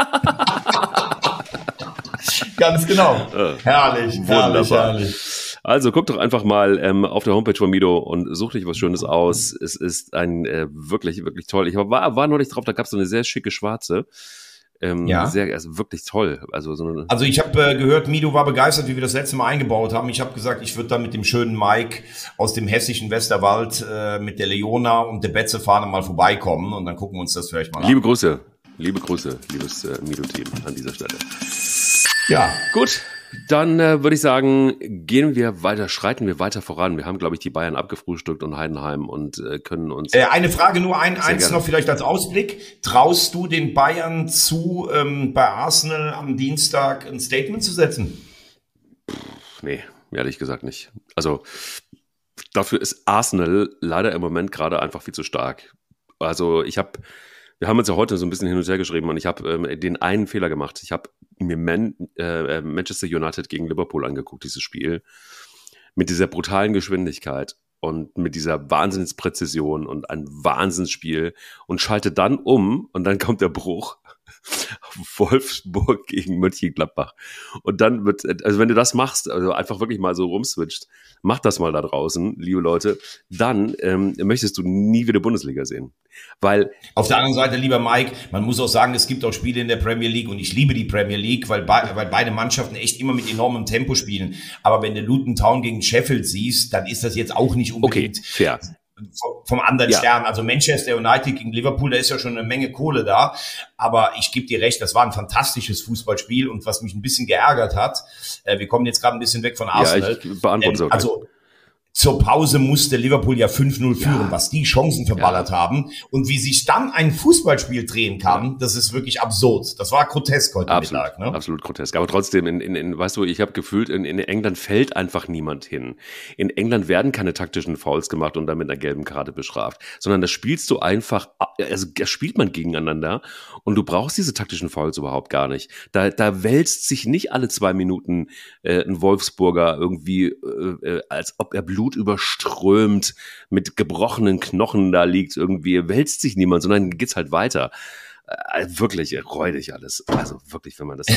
Ganz genau. Herrlich, Wunderbar. herrlich. Also guck doch einfach mal auf der Homepage von Mido und such dich was Schönes aus. Es ist ein wirklich, wirklich toll. Ich war neulich drauf, da gab es so eine sehr schicke schwarze. Also wirklich toll. Also ich habe gehört, Mido war begeistert, wie wir das letzte Mal eingebaut haben. Ich habe gesagt, ich würde dann mit dem schönen Mike aus dem hessischen Westerwald mit der Leona und der Betze-Fahne mal vorbeikommen und dann gucken wir uns das vielleicht mal an. Liebe Grüße, liebes Mido-Team an dieser Stelle. Ja. Gut. Dann würde ich sagen, schreiten wir weiter voran. Wir haben, glaube ich, die Bayern abgefrühstückt und Heidenheim und können uns... Eine Frage, nur eins noch vielleicht als Ausblick. Traust du den Bayern zu, bei Arsenal am Dienstag ein Statement zu setzen? Nee, ehrlich gesagt nicht. Also dafür ist Arsenal leider im Moment gerade einfach viel zu stark. Also wir haben uns ja heute so ein bisschen hin und her geschrieben und ich habe den einen Fehler gemacht. Ich habe mir Manchester United gegen Liverpool angeguckt, dieses Spiel, mit dieser brutalen Geschwindigkeit und mit dieser Wahnsinnspräzision und ein Wahnsinnsspiel und schalte dann um und dann kommt der Bruch. Wolfsburg gegen Mönchengladbach. Und dann also wenn du das machst, also einfach wirklich mal so rumswitcht, mach das mal da draußen, liebe Leute, dann möchtest du nie wieder Bundesliga sehen. Weil auf der anderen Seite, lieber Mike, man muss auch sagen, es gibt auch Spiele in der Premier League und ich liebe die Premier League, weil beide Mannschaften echt immer mit enormem Tempo spielen. Aber wenn du Luton Town gegen Sheffield siehst, dann ist das jetzt auch nicht unbedingt fair. Vom anderen Stern. Also Manchester United gegen Liverpool, da ist ja schon eine Menge Kohle da. Aber ich gebe dir recht, das war ein fantastisches Fußballspiel. Und was mich ein bisschen geärgert hat, wir kommen jetzt gerade ein bisschen weg von Arsenal. Ja, ich beantworte es auch. Also zur Pause musste Liverpool ja 5-0 führen, was die Chancen verballert haben. Und wie sich dann ein Fußballspiel drehen kann, das ist wirklich absurd. Das war grotesk heute Mittag. Ne? Absolut grotesk. Aber trotzdem, weißt du, ich habe gefühlt, in England fällt einfach niemand hin. In England werden keine taktischen Fouls gemacht und dann mit einer gelben Karte bestraft, sondern da spielst du einfach, also da spielt man gegeneinander und du brauchst diese taktischen Fouls überhaupt gar nicht. Da wälzt sich nicht alle 2 Minuten ein Wolfsburger irgendwie, als ob er Blut überströmt, mit gebrochenen Knochen da liegt, irgendwie wälzt sich niemand, sondern geht's halt weiter. Wirklich räudig alles. Also wirklich, wenn man das...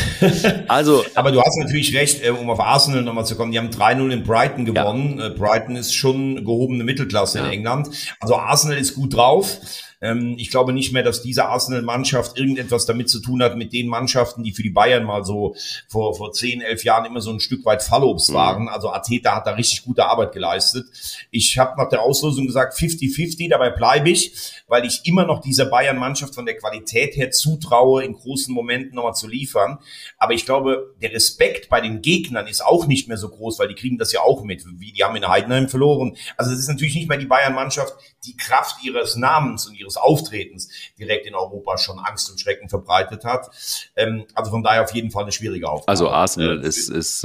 Aber du hast natürlich recht, um auf Arsenal nochmal zu kommen, die haben 3-0 in Brighton gewonnen. Ja. Brighton ist schon gehobene Mittelklasse in England. Also Arsenal ist gut drauf. Ich glaube nicht mehr, dass diese Arsenal-Mannschaft irgendetwas damit zu tun hat mit den Mannschaften, die für die Bayern mal so vor 10, 11 Jahren immer so ein Stück weit Fallobst waren. Also Arteta hat da richtig gute Arbeit geleistet. Ich habe nach der Auslosung gesagt 50-50, dabei bleibe ich, weil ich immer noch dieser Bayern-Mannschaft von der Qualität her zutraue, in großen Momenten nochmal zu liefern. Aber ich glaube, der Respekt bei den Gegnern ist auch nicht mehr so groß, weil die kriegen das ja auch mit. Die haben in Heidenheim verloren. Also es ist natürlich nicht mehr die Bayern-Mannschaft, die Kraft ihres Namens und ihres Auftretens direkt in Europa schon Angst und Schrecken verbreitet hat. Also von daher auf jeden Fall eine schwierige Aufgabe. Also Arsenal ist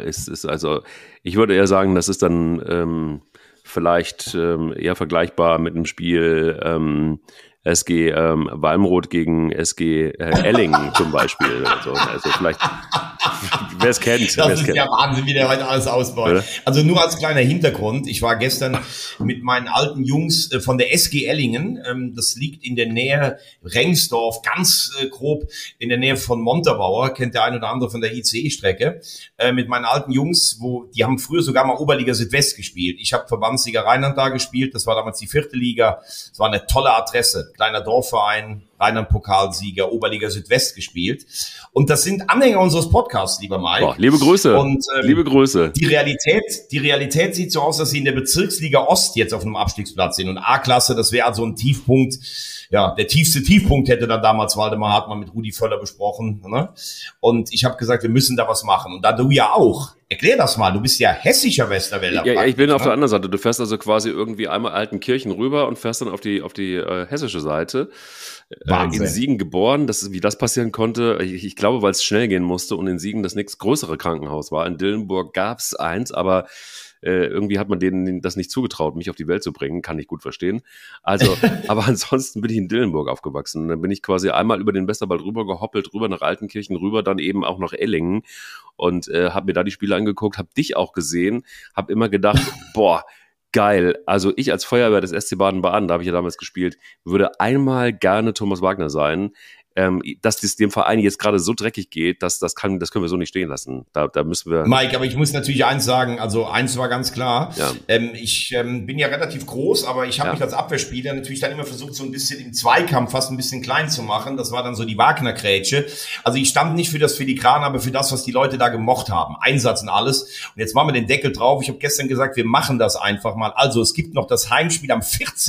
also, ich würde eher sagen, das ist dann vielleicht eher vergleichbar mit einem Spiel SG Walmroth gegen SG Ellingen zum Beispiel. Also vielleicht, wer es kennt. Das ist ja Wahnsinn, wie der heute alles ausbaut. Oder? Also nur als kleiner Hintergrund. Ich war gestern mit meinen alten Jungs von der SG Ellingen. Das liegt in der Nähe Rengsdorf, ganz grob in der Nähe von Montabaur. Kennt der ein oder andere von der ICE-Strecke. Mit meinen alten Jungs, die haben früher sogar mal Oberliga Südwest gespielt. Ich habe Verbandsliga Rheinland da gespielt. Das war damals die 4. Liga. Das war eine tolle Adresse. Kleiner Dorfverein, Rheinland-Pokalsieger, Oberliga Südwest gespielt. Und das sind Anhänger unseres Podcasts, lieber Mike. Boah, liebe Grüße. Und liebe Grüße. Die Realität sieht so aus, dass sie in der Bezirksliga Ost jetzt auf einem Abstiegsplatz sind. Und A-Klasse, das wäre also ein Tiefpunkt. Ja, der tiefste Tiefpunkt hätte dann damals Waldemar Hartmann mit Rudi Völler besprochen. Ne? Und ich habe gesagt, wir müssen da was machen. Und da du ja auch. Erklär das mal, du bist ja hessischer Westerwälder. Ja, ich bin auf der anderen Seite. Du fährst also quasi irgendwie einmal Altenkirchen rüber und fährst dann auf die hessische Seite. In Siegen geboren, wie das passieren konnte, ich glaube, weil es schnell gehen musste und in Siegen das nächst größere Krankenhaus war. In Dillenburg gab es eins, aber irgendwie hat man denen das nicht zugetraut, mich auf die Welt zu bringen, kann ich gut verstehen. Also, aber ansonsten bin ich in Dillenburg aufgewachsen. Und dann bin ich quasi einmal über den Westerwald rüber gehoppelt, rüber nach Altenkirchen, rüber dann eben auch nach Ellingen und habe mir da die Spiele angeguckt, habe dich auch gesehen, habe immer gedacht, boah, geil. Also ich als Feuerwehr des SC Baden-Baden, da habe ich ja damals gespielt, würde einmal gerne Thomas Wagner sein. Dass es dem Verein jetzt gerade so dreckig geht, das können wir so nicht stehen lassen. Da müssen wir... Mike, aber ich muss natürlich eins sagen, also eins war ganz klar. Ja. Ich bin ja relativ groß, aber ich habe mich als Abwehrspieler natürlich dann immer versucht, so ein bisschen im Zweikampf fast ein bisschen klein zu machen. Das war dann so die Wagner-Grätsche. Also ich stand nicht für das Filigran, aber für das, was die Leute da gemocht haben. Einsatz und alles. Und jetzt machen wir den Deckel drauf. Ich habe gestern gesagt, wir machen das einfach mal. Also es gibt noch das Heimspiel am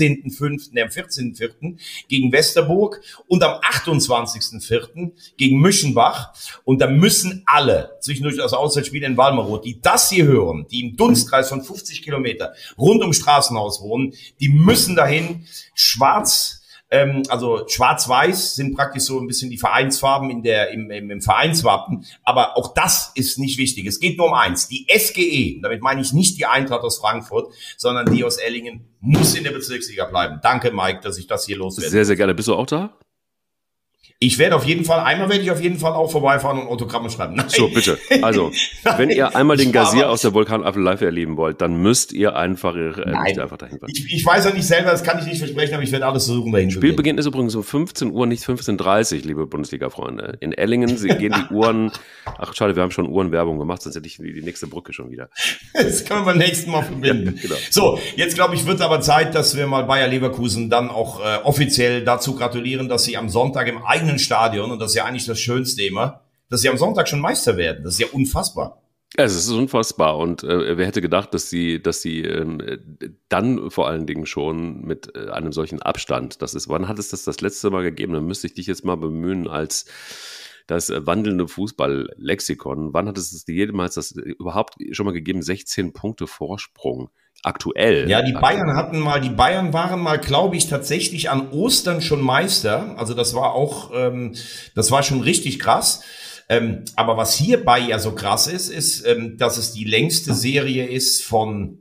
14.04. gegen Westerburg und am 28.04. gegen Müschenbach. Und da müssen alle, zwischendurch das Auswärtsspiel in Walmerroth, die das hier hören, die im Dunstkreis von 50 Kilometer rund um Straßenhaus wohnen, die müssen dahin schwarz Also schwarz-weiß sind praktisch so ein bisschen die Vereinsfarben im Vereinswappen. Aber auch das ist nicht wichtig. Es geht nur um eins. Die SGE, damit meine ich nicht die Eintracht aus Frankfurt, sondern die aus Ellingen, muss in der Bezirksliga bleiben. Danke, Mike, dass ich das hier loswerde. Sehr, sehr gerne. Bist du auch da? Einmal werde ich auf jeden Fall auch vorbeifahren und Autogramme schreiben. Nein. So, bitte. Also, wenn ihr einmal den Gazier aus der Vulkanapfel live erleben wollt, dann müsst ihr einfach dahin fahren. Ich weiß ja nicht selber, das kann ich nicht versprechen, aber ich werde alles versuchen, dahin zu gehen. Spielbeginn ist übrigens um 15 Uhr, nicht 15:30 Uhr, liebe Bundesliga-Freunde. In Ellingen gehen die Uhren, ach schade, wir haben schon Uhrenwerbung gemacht, sonst hätte ich die nächste Brücke schon wieder. Das können wir beim nächsten Mal verbinden. Ja, genau. So, jetzt glaube ich, wird aber Zeit, dass wir mal Bayer Leverkusen dann auch offiziell dazu gratulieren, dass sie am Sonntag im eigenen Stadion, und das ist ja eigentlich das Schönste immer, dass sie am Sonntag schon Meister werden. Das ist ja unfassbar. Ja, es ist unfassbar. Und wer hätte gedacht, dass sie dann vor allen Dingen schon mit einem solchen Abstand, wann hat es das letzte Mal gegeben? Dann müsste ich dich jetzt mal bemühen als das wandelnde Fußball-Lexikon. Wann hat es jemals das überhaupt schon mal gegeben? 16 Punkte Vorsprung. Aktuell. Ja, die Bayern waren mal, glaube ich, tatsächlich an Ostern schon Meister. Also das war schon richtig krass. Aber was hierbei ja so krass ist, dass es die längste Serie ist von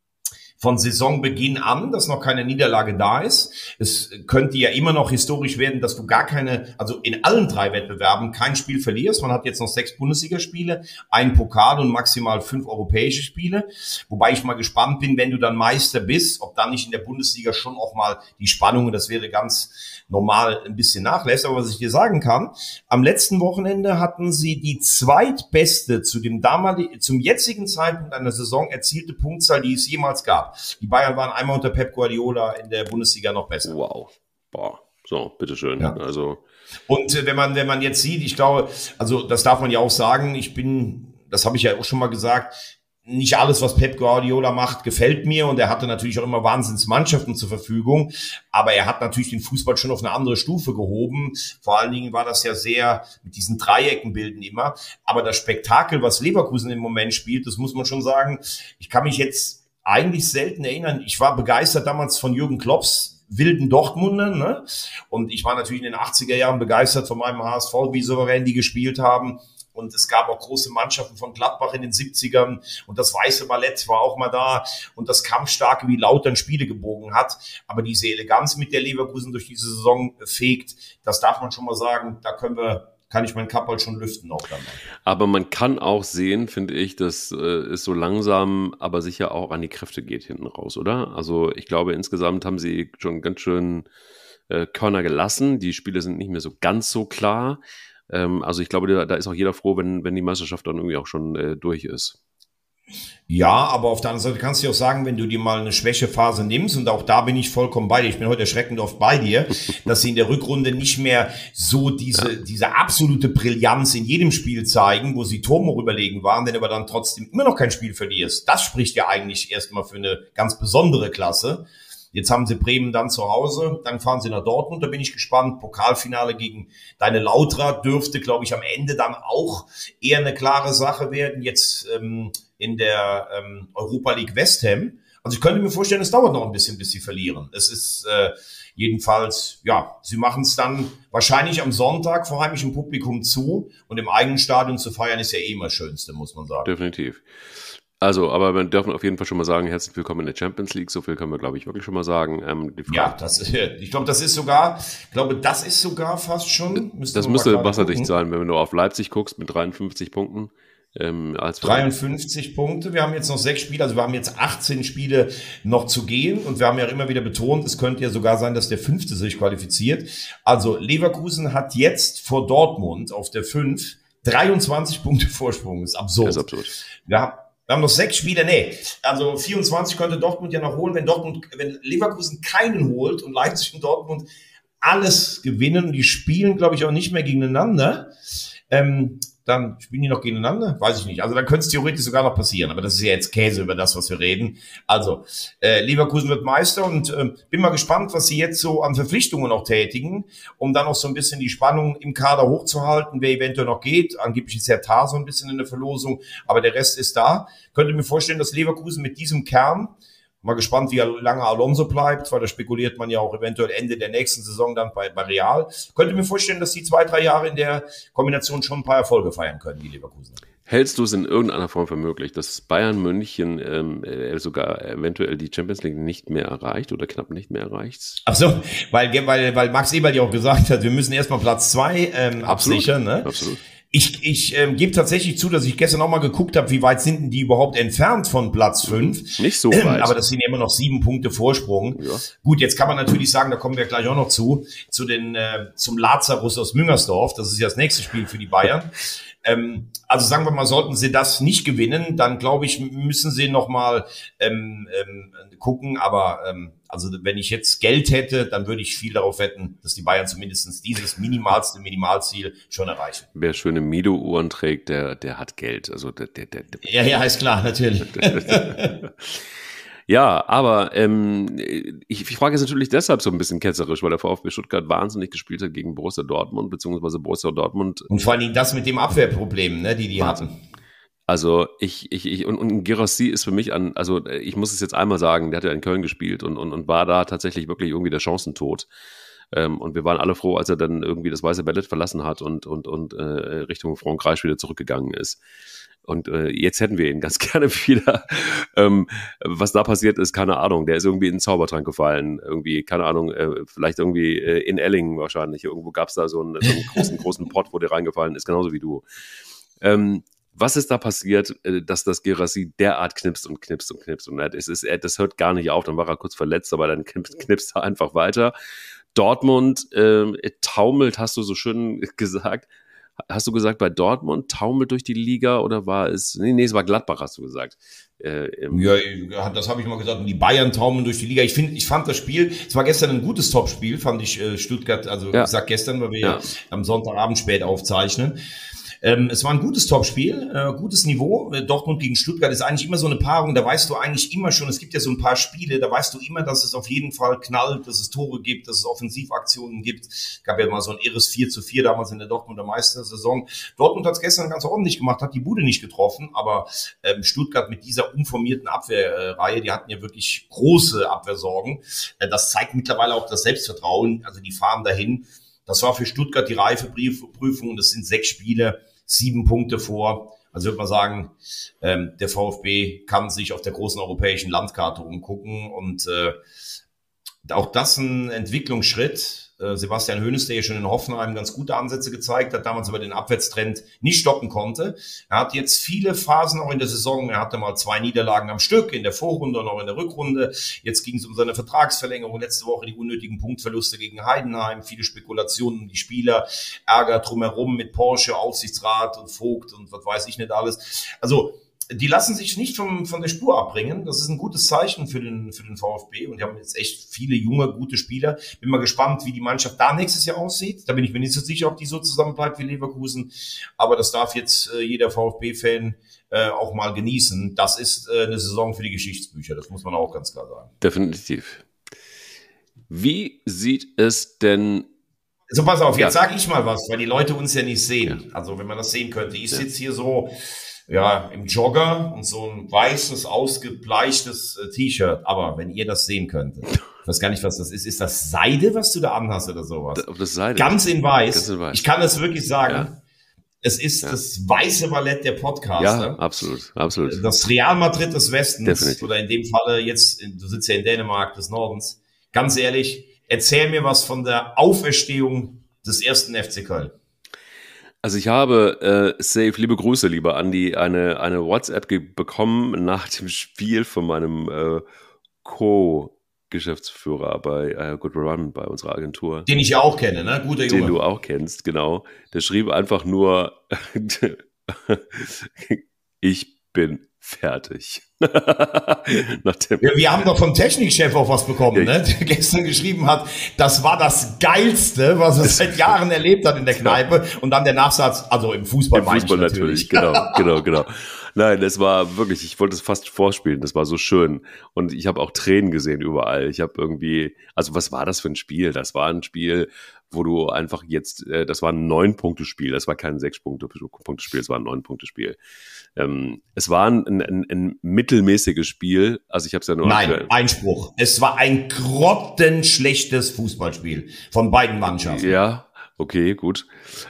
Saisonbeginn an, dass noch keine Niederlage da ist. Es könnte ja immer noch historisch werden, dass du also in allen 3 Wettbewerben kein Spiel verlierst. Man hat jetzt noch 6 Bundesligaspiele, einen Pokal und maximal 5 europäische Spiele. Wobei ich mal gespannt bin, wenn du dann Meister bist, ob dann nicht in der Bundesliga schon auch mal die Spannung, und das wäre ganz normal, ein bisschen nachlässt. Aber was ich dir sagen kann, am letzten Wochenende hatten sie die zweitbeste zum jetzigen Zeitpunkt einer Saison erzielte Punktzahl, die es jemals gab. Die Bayern waren einmal unter Pep Guardiola in der Bundesliga noch besser. Wow. Boah. So, bitteschön. Ja. Also. Und wenn man jetzt sieht, ich glaube, also das darf man ja auch sagen, das habe ich ja auch schon mal gesagt, nicht alles, was Pep Guardiola macht, gefällt mir, und er hatte natürlich auch immer Wahnsinnsmannschaften zur Verfügung, aber er hat natürlich den Fußball schon auf eine andere Stufe gehoben. Vor allen Dingen war das ja sehr mit diesen Dreiecken bilden immer, aber das Spektakel, was Leverkusen im Moment spielt, das muss man schon sagen, ich kann mich jetzt eigentlich selten erinnern. Ich war begeistert damals von Jürgen Klopps wilden Dortmundern, ne? Und ich war natürlich in den 80er Jahren begeistert von meinem HSV, wie souverän die gespielt haben. Und es gab auch große Mannschaften von Gladbach in den 70ern. Und das weiße Ballett war auch mal da. Und das Kampfstarke, wie Lautern Spiele gebogen hat. Aber diese Eleganz, mit der Leverkusen durch diese Saison fegt, das darf man schon mal sagen, kann ich meinen Kappal schon lüften auch dann. Aber man kann auch sehen, finde ich, dass es so langsam, aber sicher auch an die Kräfte geht hinten raus, oder? Also ich glaube, insgesamt haben sie schon ganz schön Körner gelassen. Die Spiele sind nicht mehr so ganz so klar. Also ich glaube, da ist auch jeder froh, wenn die Meisterschaft dann irgendwie auch schon durch ist. Ja, aber auf der anderen Seite kannst du auch sagen, wenn du dir mal eine Schwächephase nimmst, und auch da bin ich vollkommen bei dir, ich bin heute erschreckend oft bei dir, dass sie in der Rückrunde nicht mehr so diese absolute Brillanz in jedem Spiel zeigen, wo sie Turmhoch überlegen waren, wenn du aber dann trotzdem immer noch kein Spiel verlierst. Das spricht ja eigentlich erstmal für eine ganz besondere Klasse. Jetzt haben sie Bremen dann zu Hause, dann fahren sie nach Dortmund, da bin ich gespannt. Pokalfinale gegen deine Lautra dürfte, glaube ich, am Ende dann auch eher eine klare Sache werden. Jetzt in der Europa League West Ham. Also ich könnte mir vorstellen, es dauert noch ein bisschen, bis sie verlieren. Es ist jedenfalls, ja, sie machen es dann wahrscheinlich am Sonntag vor heimischem Publikum zu, und im eigenen Stadion zu feiern ist ja eh immer das Schönste, muss man sagen. Definitiv. Also, aber wir dürfen auf jeden Fall schon mal sagen, herzlich willkommen in der Champions League. So viel können wir, glaube ich, wirklich schon mal sagen. Ja, ich glaube, das ist sogar fast schon. Das müsste wasserdicht sein, wenn du auf Leipzig guckst mit 53 Punkten. 53 Punkte. Wir haben jetzt noch 6 Spiele, also wir haben jetzt 18 Spiele noch zu gehen, und wir haben ja immer wieder betont, es könnte ja sogar sein, dass der 5. sich qualifiziert. Also Leverkusen hat jetzt vor Dortmund auf der 5 23 Punkte Vorsprung. Das ist absurd. Das ist absurd. Wir haben noch 6 Spiele, also 24 könnte Dortmund ja noch holen, wenn Leverkusen keinen holt und Leipzig und Dortmund alles gewinnen, und die spielen, glaube ich, auch nicht mehr gegeneinander, dann spielen die noch gegeneinander? Weiß ich nicht. Also dann könnte es theoretisch sogar noch passieren, aber das ist ja jetzt Käse über das, was wir reden. Also Leverkusen wird Meister, und bin mal gespannt, was sie jetzt so an Verpflichtungen noch tätigen, um dann noch so ein bisschen die Spannung im Kader hochzuhalten, wer eventuell noch geht. Angeblich ist ja Tar so ein bisschen in der Verlosung, aber der Rest ist da. Könnte mir vorstellen, dass Leverkusen mit diesem Kern, Mal gespannt, wie lange Alonso bleibt, weil da spekuliert man ja auch eventuell Ende der nächsten Saison dann bei Real. Könnte mir vorstellen, dass die 2-3 Jahre in der Kombination schon ein paar Erfolge feiern können, die Leverkusen. Hältst du es in irgendeiner Form für möglich, dass Bayern München sogar eventuell die Champions League nicht mehr erreicht oder knapp nicht mehr erreicht? Ach so, weil Max Eberl ja auch gesagt hat, wir müssen erstmal Platz 2 absichern. Ne? Absolut. Ich gebe tatsächlich zu, dass ich gestern auch mal geguckt habe, wie weit sind denn die überhaupt entfernt von Platz 5. Nicht so weit. Aber das sind ja immer noch 7 Punkte Vorsprung. Ja. Gut, jetzt kann man natürlich sagen, da kommen wir gleich auch noch zum Lazarus aus Müngersdorf. Das ist ja das nächste Spiel für die Bayern. Also sagen wir mal, sollten sie das nicht gewinnen, dann glaube ich, müssen sie nochmal gucken. Aber also wenn ich jetzt Geld hätte, dann würde ich viel darauf wetten, dass die Bayern zumindest dieses Minimalziel schon erreichen. Wer schöne Mido-Uhren trägt, der hat Geld. Also Ja, ist klar, natürlich. Ja, aber ich frage jetzt natürlich deshalb so ein bisschen ketzerisch, weil der VfB Stuttgart wahnsinnig gespielt hat gegen Borussia Dortmund, beziehungsweise Borussia Dortmund. Und vor allen Dingen das mit dem Abwehrproblem, ne, die hatten. Also und Guirassy ist für mich ich muss es jetzt einmal sagen, der hat ja in Köln gespielt und war da tatsächlich wirklich irgendwie der Chancentod. Und wir waren alle froh, als er dann irgendwie das weiße Ballett verlassen hat und Richtung Frankreich wieder zurückgegangen ist. Und jetzt hätten wir ihn ganz gerne wieder. Was da passiert ist, keine Ahnung. Der ist irgendwie in den Zaubertrank gefallen. Irgendwie, keine Ahnung, vielleicht irgendwie in Ellingen wahrscheinlich. Irgendwo gab es da so einen großen Pott, wo der reingefallen ist, genauso wie du. Was ist da passiert, dass das Guirassy derart knipst und knipst und knipst? Und das hört gar nicht auf. Dann war er kurz verletzt, aber dann knipst er einfach weiter. Dortmund taumelt, hast du so schön gesagt. Hast du gesagt, bei Dortmund taumelt durch die Liga oder war es? Nee, es war Gladbach, hast du gesagt. Ja, das habe ich mal gesagt. Und die Bayern taumeln durch die Liga. Ich fand das Spiel, es war gestern ein gutes Topspiel, fand ich Stuttgart, also ja. Ich sag gestern, weil wir ja am Sonntagabend spät aufzeichnen. Es war ein gutes Topspiel, gutes Niveau. Dortmund gegen Stuttgart ist eigentlich immer so eine Paarung, da weißt du eigentlich immer schon, es gibt ja so ein paar Spiele, da weißt du immer, dass es auf jeden Fall knallt, dass es Tore gibt, dass es Offensivaktionen gibt. Es gab ja mal so ein irres 4:4 damals in der Dortmunder Meistersaison. Dortmund hat es gestern ganz ordentlich gemacht, hat die Bude nicht getroffen, aber Stuttgart mit dieser umformierten Abwehrreihe, die hatten ja wirklich große Abwehrsorgen. Das zeigt mittlerweile auch das Selbstvertrauen, also die fahren dahin. Das war für Stuttgart die Reifeprüfung und es sind 6 Spiele, 7 Punkte vor. Also würde man sagen, der VfB kann sich auf der großen europäischen Landkarte umgucken und auch das ein Entwicklungsschritt. Sebastian Hoeneß, der ja schon in Hoffenheim ganz gute Ansätze gezeigt hat, damals aber den Abwärtstrend nicht stoppen konnte. Er hat jetzt viele Phasen auch in der Saison. Er hatte mal 2 Niederlagen am Stück in der Vorrunde und auch in der Rückrunde. Jetzt ging es um seine Vertragsverlängerung. Letzte Woche die unnötigen Punktverluste gegen Heidenheim, viele Spekulationen um die Spieler, Ärger drumherum mit Porsche, Aufsichtsrat und Vogt und was weiß ich nicht alles. Also die lassen sich nicht von der Spur abbringen. Das ist ein gutes Zeichen für den VfB. Und die haben jetzt echt viele junge, gute Spieler. Bin mal gespannt, wie die Mannschaft da nächstes Jahr aussieht. Da bin ich mir nicht so sicher, ob die so zusammenbleibt wie Leverkusen. Aber das darf jetzt jeder VfB-Fan auch mal genießen. Das ist eine Saison für die Geschichtsbücher. Das muss man auch ganz klar sagen. Definitiv. Wie sieht es denn... So, pass auf, jetzt sage ich mal was, weil die Leute uns ja nicht sehen. Ja. Also, wenn man das sehen könnte. Ich sitze hier so... Ja, im Jogger und so ein weißes, ausgebleichtes T-Shirt. Aber wenn ihr das sehen könntet, ich weiß gar nicht, was das ist. Ist das Seide, was du da anhast oder sowas? Das Seide. Ganz in weiß. Ich kann das wirklich sagen. Ja. Es ist das weiße Ballett der Podcaster. Ja, absolut. Das Real Madrid des Westens. Definitiv. Oder in dem Falle jetzt, du sitzt ja in Dänemark des Nordens. Ganz ehrlich, erzähl mir was von der Auferstehung des ersten FC Köln. Also ich habe, liebe Grüße, lieber Andi, eine WhatsApp bekommen nach dem Spiel von meinem Co-Geschäftsführer bei Good Run, bei unserer Agentur. Den ich ja auch kenne, ne? Guter Junge. Den du auch kennst, genau. Der schrieb einfach nur, ich bin fertig. Wir haben doch vom Technikchef auch was bekommen, ne? Der gestern geschrieben hat, das war das Geilste, was er seit Jahren erlebt hat in der Kneipe. Und dann der Nachsatz, also im Fußball. Im Fußball natürlich. Genau. Nein, das war wirklich, ich wollte es fast vorspielen, das war so schön. Und ich habe auch Tränen gesehen überall. Ich habe irgendwie, also was war das für ein Spiel? Das war ein Spiel, wo du einfach jetzt, das war ein 9-Punkte-Spiel, das war kein 6-Punkte-Spiel, es war ein 9-Punkte-Spiel. Es war ein mittelmäßiges Spiel, also ich habe es ja nur... Nein, Einspruch. Es war ein grottenschlechtes Fußballspiel von beiden Mannschaften. Ja, okay, gut.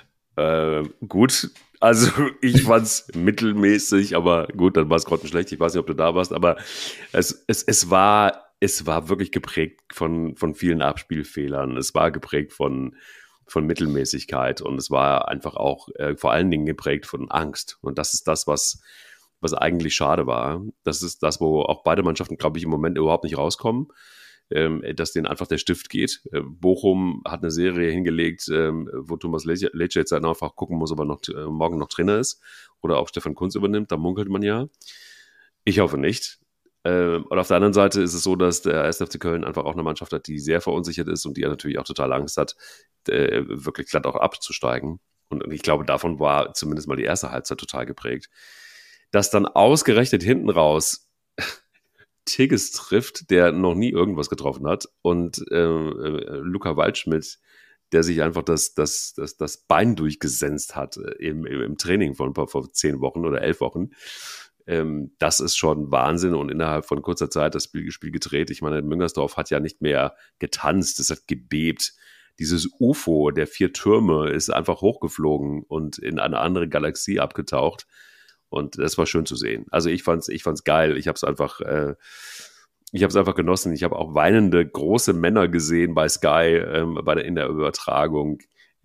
Gut, also ich fand's mittelmäßig, aber gut, dann war es grottenschlecht. Ich weiß nicht, ob du da warst, aber es war wirklich geprägt von vielen Abspielfehlern. Es war geprägt von Mittelmäßigkeit und es war einfach auch vor allen Dingen geprägt von Angst. Und das ist das, was eigentlich schade war. Das ist das, wo auch beide Mannschaften, glaube ich, im Moment überhaupt nicht rauskommen. Dass denen einfach der Stift geht. Bochum hat eine Serie hingelegt, wo Thomas Lecce jetzt einfach gucken muss, ob er morgen noch Trainer ist oder auch Stefan Kuntz übernimmt. Da munkelt man ja. Ich hoffe nicht. Und auf der anderen Seite ist es so, dass der 1. FC Köln einfach auch eine Mannschaft hat, die sehr verunsichert ist und die ja natürlich auch total Angst hat, wirklich glatt auch abzusteigen. Und ich glaube, davon war zumindest mal die erste Halbzeit total geprägt. Dass dann ausgerechnet hinten raus Tigges trifft, der noch nie irgendwas getroffen hat, und Luca Waldschmidt, der sich einfach das Bein durchgesenzt hat im Training vor 10 Wochen oder 11 Wochen. Das ist schon Wahnsinn und innerhalb von kurzer Zeit das Spiel gedreht. Ich meine, Müngersdorf hat ja nicht mehr getanzt, es hat gebebt. Dieses UFO der 4 Türme ist einfach hochgeflogen und in eine andere Galaxie abgetaucht. Und das war schön zu sehen. Also ich fand's geil. Ich habe es einfach genossen. Ich habe auch weinende große Männer gesehen bei Sky in der Übertragung.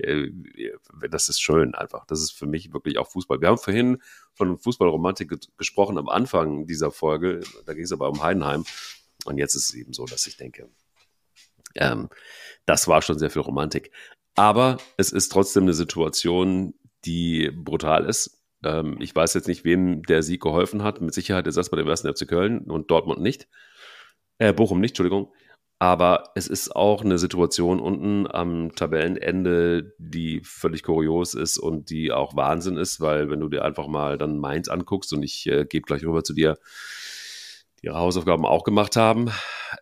Das ist schön einfach. Das ist für mich wirklich auch Fußball. Wir haben vorhin von Fußballromantik gesprochen am Anfang dieser Folge. Da ging es aber um Heidenheim. Und jetzt ist es eben so, dass ich denke, das war schon sehr viel Romantik. Aber es ist trotzdem eine Situation, die brutal ist. Ich weiß jetzt nicht, wem der Sieg geholfen hat. Mit Sicherheit ist das bei dem 1. FC Köln und Dortmund nicht. Bochum nicht, Entschuldigung. Aber es ist auch eine Situation unten am Tabellenende, die völlig kurios ist und die auch Wahnsinn ist, weil wenn du dir einfach mal dann Mainz anguckst, und ich gebe gleich rüber zu dir, die ihre Hausaufgaben auch gemacht haben.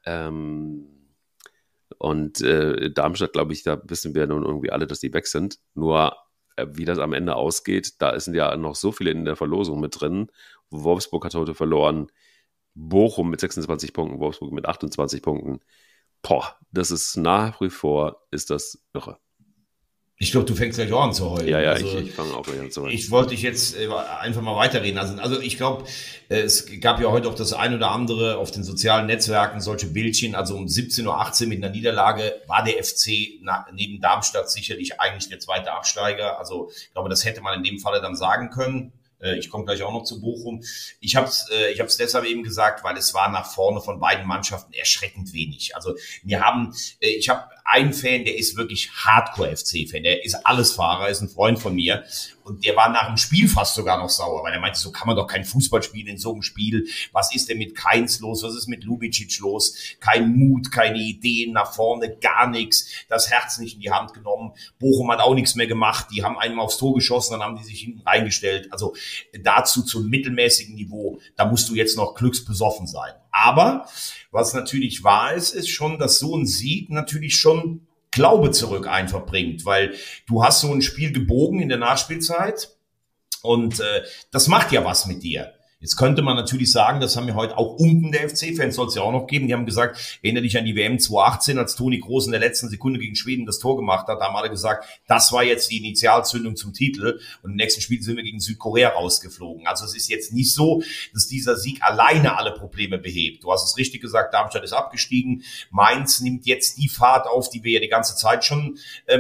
Und Darmstadt, glaube ich, da wissen wir nun irgendwie alle, dass die weg sind. Nur wie das am Ende ausgeht, da sind ja noch so viele in der Verlosung mit drin. Wolfsburg hat heute verloren, Bochum mit 26 Punkten, Wolfsburg mit 28 Punkten. Das ist nach wie vor, ist das irre. Ich glaube, du fängst gleich auch an zu heulen. Ja, also, ich fange auch gleich an zu heulen. Ich wollte dich jetzt einfach mal weiterreden lassen. Also ich glaube, es gab ja heute auch das ein oder andere auf den sozialen Netzwerken, solche Bildchen. Also um 17:18 Uhr mit einer Niederlage war der FC neben Darmstadt sicherlich eigentlich der zweite Absteiger. Also ich glaube, das hätte man in dem Falle dann sagen können. Ich komme gleich auch noch zu Bochum. Ich hab's deshalb eben gesagt, weil es war nach vorne von beiden Mannschaften erschreckend wenig. Also ich habe einen Fan, der ist wirklich Hardcore-FC-Fan, der ist Allesfahrer, ist ein Freund von mir und der war nach dem Spiel fast sogar noch sauer, weil er meinte, so kann man doch kein Fußball spielen in so einem Spiel. Was ist denn mit Kainz los? Was ist mit Lubicic los? Kein Mut, keine Ideen nach vorne, gar nichts, das Herz nicht in die Hand genommen. Bochum hat auch nichts mehr gemacht, die haben einmal aufs Tor geschossen, dann haben die sich hinten reingestellt. Also dazu zum mittelmäßigen Niveau, da musst du jetzt noch glücksbesoffen sein. Aber was natürlich wahr ist, ist schon, dass so ein Sieg natürlich schon Glaube zurück einfach bringt, weil du hast so ein Spiel gebogen in der Nachspielzeit und das macht ja was mit dir. Jetzt könnte man natürlich sagen, das haben wir heute auch unten der FC-Fans, soll es ja auch noch geben, die haben gesagt, erinnere dich an die WM 2018, als Toni Kroos in der letzten Sekunde gegen Schweden das Tor gemacht hat, da haben alle gesagt, das war jetzt die Initialzündung zum Titel und im nächsten Spiel sind wir gegen Südkorea rausgeflogen. Also es ist jetzt nicht so, dass dieser Sieg alleine alle Probleme behebt. Du hast es richtig gesagt, Darmstadt ist abgestiegen, Mainz nimmt jetzt die Fahrt auf, die wir ja die ganze Zeit schon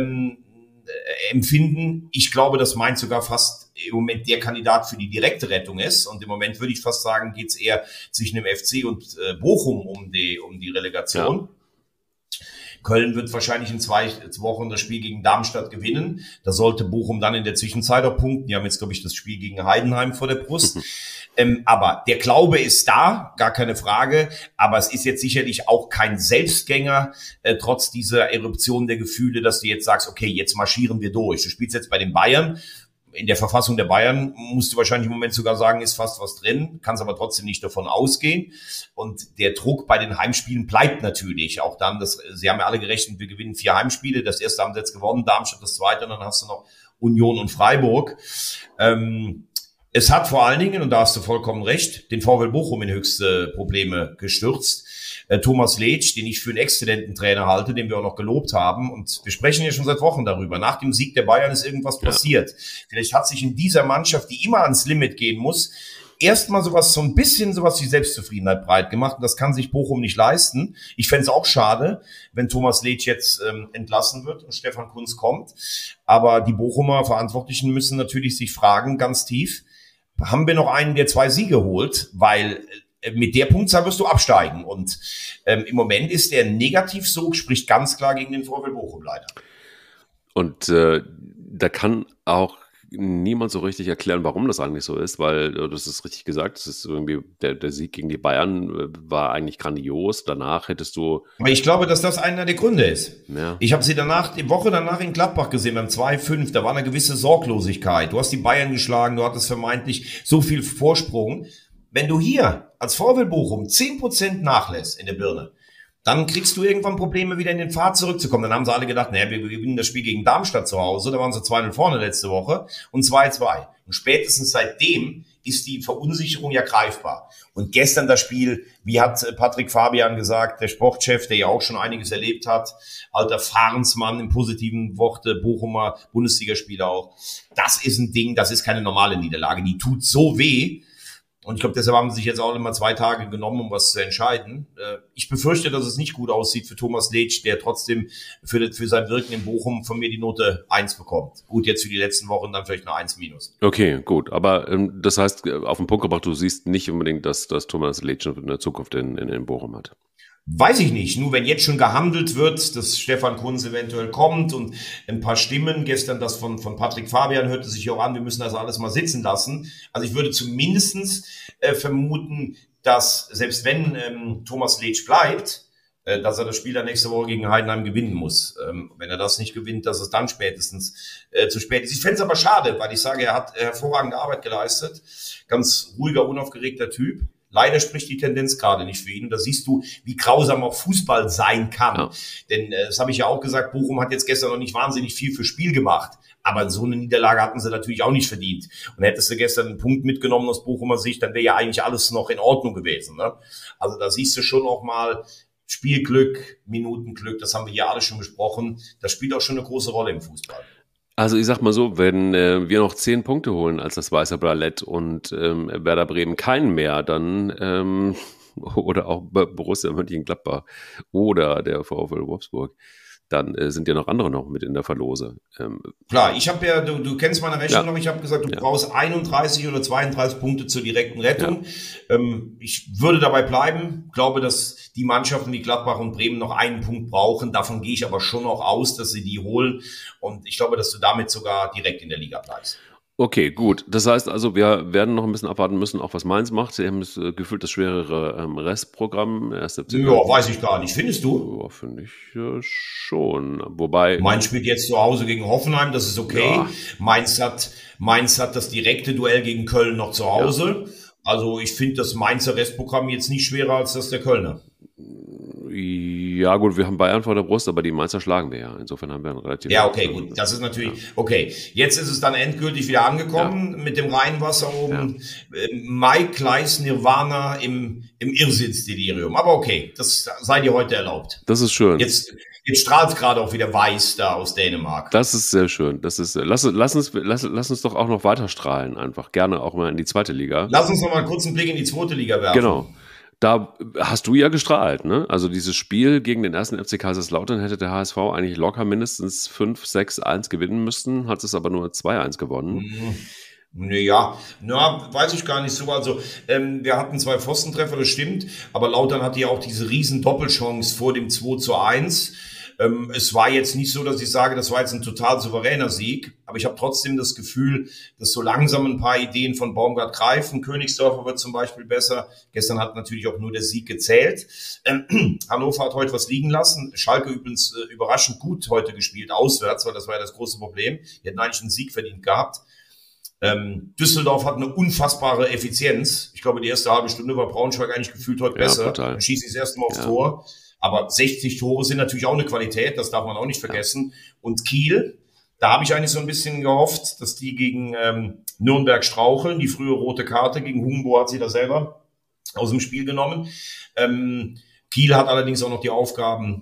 empfinden. Ich glaube, dass Mainz sogar fast im Moment der Kandidat für die direkte Rettung ist. Und im Moment würde ich fast sagen, geht es eher zwischen dem FC und Bochum um die Relegation. Ja. Köln wird wahrscheinlich in 2 Wochen das Spiel gegen Darmstadt gewinnen. Da sollte Bochum dann in der Zwischenzeit auch punkten. Die haben jetzt, glaube ich, das Spiel gegen Heidenheim vor der Brust. Aber der Glaube ist da, gar keine Frage. Aber es ist jetzt sicherlich auch kein Selbstgänger, trotz dieser Eruption der Gefühle, dass du jetzt sagst, okay, jetzt marschieren wir durch. Du spielst jetzt bei den Bayern. In der Verfassung der Bayern musst du wahrscheinlich im Moment sogar sagen, ist fast was drin, kannst aber trotzdem nicht davon ausgehen. Und der Druck bei den Heimspielen bleibt natürlich. Auch dann, sie haben ja alle gerechnet, wir gewinnen 4 Heimspiele. Das erste haben sie jetzt gewonnen, Darmstadt das zweite, und dann hast du noch Union und Freiburg. Es hat vor allen Dingen, und da hast du vollkommen recht, den VfL Bochum in höchste Probleme gestürzt. Thomas Letsch, den ich für einen exzellenten Trainer halte, den wir auch noch gelobt haben. Und wir sprechen ja schon seit Wochen darüber. Nach dem Sieg der Bayern ist irgendwas passiert. Vielleicht hat sich in dieser Mannschaft, die immer ans Limit gehen muss, erstmal so ein bisschen sowas wie Selbstzufriedenheit breit gemacht. Und das kann sich Bochum nicht leisten. Ich fände es auch schade, wenn Thomas Letsch jetzt entlassen wird und Stefan Kuntz kommt. Aber die Bochumer Verantwortlichen müssen natürlich sich fragen, ganz tief, haben wir noch einen, der 2 Siege holt? Weil mit der Punktzahl wirst du absteigen. Und im Moment ist der Negativsog, spricht ganz klar gegen den VfL Bochum leider. Und da kann auch niemand so richtig erklären, warum das eigentlich so ist, weil, das ist richtig gesagt, das ist irgendwie der Sieg gegen die Bayern war eigentlich grandios. Danach hättest du... Aber ich glaube, dass das einer der Gründe ist. Ja. Ich habe sie die Woche danach in Gladbach gesehen, beim 2-5, da war eine gewisse Sorglosigkeit. Du hast die Bayern geschlagen, du hattest vermeintlich so viel Vorsprung. Wenn du hier als VfL Bochum 10% nachlässt in der Birne, dann kriegst du irgendwann Probleme, wieder in den Pfad zurückzukommen. Dann haben sie alle gedacht, naja, wir gewinnen das Spiel gegen Darmstadt zu Hause. Da waren sie 2-0 vorne letzte Woche und 2-2. Und spätestens seitdem ist die Verunsicherung ja greifbar. Und gestern das Spiel, wie hat Patrick Fabian gesagt, der Sportchef, der ja auch schon einiges erlebt hat, alter Fahrensmann im positiven Worte, Bochumer Bundesligaspieler auch. Das ist ein Ding, das ist keine normale Niederlage. Die tut so weh. Und ich glaube, deshalb haben sie sich jetzt auch immer 2 Tage genommen, um was zu entscheiden. Ich befürchte, dass es nicht gut aussieht für Thomas Letsch, der trotzdem für sein Wirken in Bochum von mir die Note 1 bekommt. Gut, jetzt für die letzten Wochen dann vielleicht eine 1-. Okay, gut. Aber das heißt, auf den Punkt gebracht, du siehst nicht unbedingt, dass Thomas Letsch eine Zukunft in Bochum hat. Weiß ich nicht. Nur wenn jetzt schon gehandelt wird, dass Stefan Kuntz eventuell kommt und ein paar Stimmen, gestern das von Patrick Fabian hörte sich auch an, wir müssen das alles mal sitzen lassen. Also ich würde zumindestens vermuten, dass selbst wenn Thomas Letsch bleibt, dass er das Spiel dann nächste Woche gegen Heidenheim gewinnen muss. Wenn er das nicht gewinnt, dass es dann spätestens zu spät ist. Ich fände es aber schade, weil ich sage, er hat hervorragende Arbeit geleistet. Ganz ruhiger, unaufgeregter Typ. Leider spricht die Tendenz gerade nicht für ihn. Und da siehst du, wie grausam auch Fußball sein kann. Ja. Denn das habe ich ja auch gesagt, Bochum hat jetzt gestern noch nicht wahnsinnig viel fürs Spiel gemacht. Aber so eine Niederlage hatten sie natürlich auch nicht verdient. Und hättest du gestern einen Punkt mitgenommen aus Bochumer Sicht, dann wäre ja eigentlich alles noch in Ordnung gewesen. Ne? Also da siehst du schon auch mal Spielglück, Minutenglück, das haben wir hier alles schon besprochen. Das spielt auch schon eine große Rolle im Fußball. Also ich sag mal so, wenn wir noch 10 Punkte holen als das Weiße Ballett und Werder Bremen keinen mehr, dann oder auch Borussia Mönchengladbach oder der VfL Wolfsburg, dann sind ja noch andere noch mit in der Verlose. Klar, ich habe ja, du kennst meine Rechnung noch, ich habe gesagt, du brauchst 31 oder 32 Punkte zur direkten Rettung. Ja. Ich würde dabei bleiben, glaube, dass die Mannschaften wie Gladbach und Bremen noch einen Punkt brauchen. Davon gehe ich aber schon noch aus, dass sie die holen. Und ich glaube, dass du damit sogar direkt in der Liga bleibst. Okay, gut. Das heißt also, wir werden noch ein bisschen abwarten müssen, auch was Mainz macht. Sie haben gefühlt das schwerere Restprogramm. Ja, weiß ich gar nicht. Findest du? Ja, finde ich schon. Wobei... Mainz spielt jetzt zu Hause gegen Hoffenheim, das ist okay. Ja. Mainz hat das direkte Duell gegen Köln noch zu Hause. Ja. Also ich finde das Mainzer Restprogramm jetzt nicht schwerer als das der Kölner. Ja gut, wir haben Bayern vor der Brust, aber die Mainzer schlagen wir ja. Insofern haben wir einen relativ... Ja, okay, gut. Das ist natürlich... Ja. Okay, jetzt ist es dann endgültig wieder angekommen mit dem Rheinwasser oben. Ja. Mike Kleiss Nirvana im Irrsinnsdelirium. Aber okay, das sei dir heute erlaubt. Das ist schön. Jetzt strahlt gerade auch wieder weiß da aus Dänemark. Das ist sehr schön. Das ist, lass uns doch auch noch weiter strahlen einfach. Gerne auch mal in die 2. Liga. Lass uns noch mal einen kurzen Blick in die 2. Liga werfen. Genau. Da hast du ja gestrahlt, ne? Also dieses Spiel gegen den 1. FC Kaiserslautern hätte der HSV eigentlich locker mindestens 5-6-1 gewinnen müssen, hat es aber nur 2-1 gewonnen. Ja, weiß ich gar nicht so. Also wir hatten 2 Pfostentreffer, das stimmt, aber Lautern hatte ja auch diese riesen Doppelchance vor dem 2-1. Es war jetzt nicht so, dass ich sage, das war jetzt ein total souveräner Sieg, aber ich habe trotzdem das Gefühl, dass so langsam ein paar Ideen von Baumgart greifen. Königsdörfer wird zum Beispiel besser. Gestern hat natürlich auch nur der Sieg gezählt. Hannover hat heute was liegen lassen. Schalke übrigens überraschend gut heute gespielt, auswärts, weil das war ja das große Problem. Die hätten eigentlich einen Sieg verdient gehabt. Düsseldorf hat eine unfassbare Effizienz. Ich glaube, die erste halbe Stunde war Braunschweig eigentlich gefühlt heute besser. Dann schießt sie das erste Mal aufs Tor. Aber 60 Tore sind natürlich auch eine Qualität, das darf man auch nicht vergessen. Und Kiel, da habe ich eigentlich so ein bisschen gehofft, dass die gegen Nürnberg straucheln. Die frühe rote Karte gegen Humbo hat sie da selber aus dem Spiel genommen. Kiel hat allerdings auch noch die Aufgaben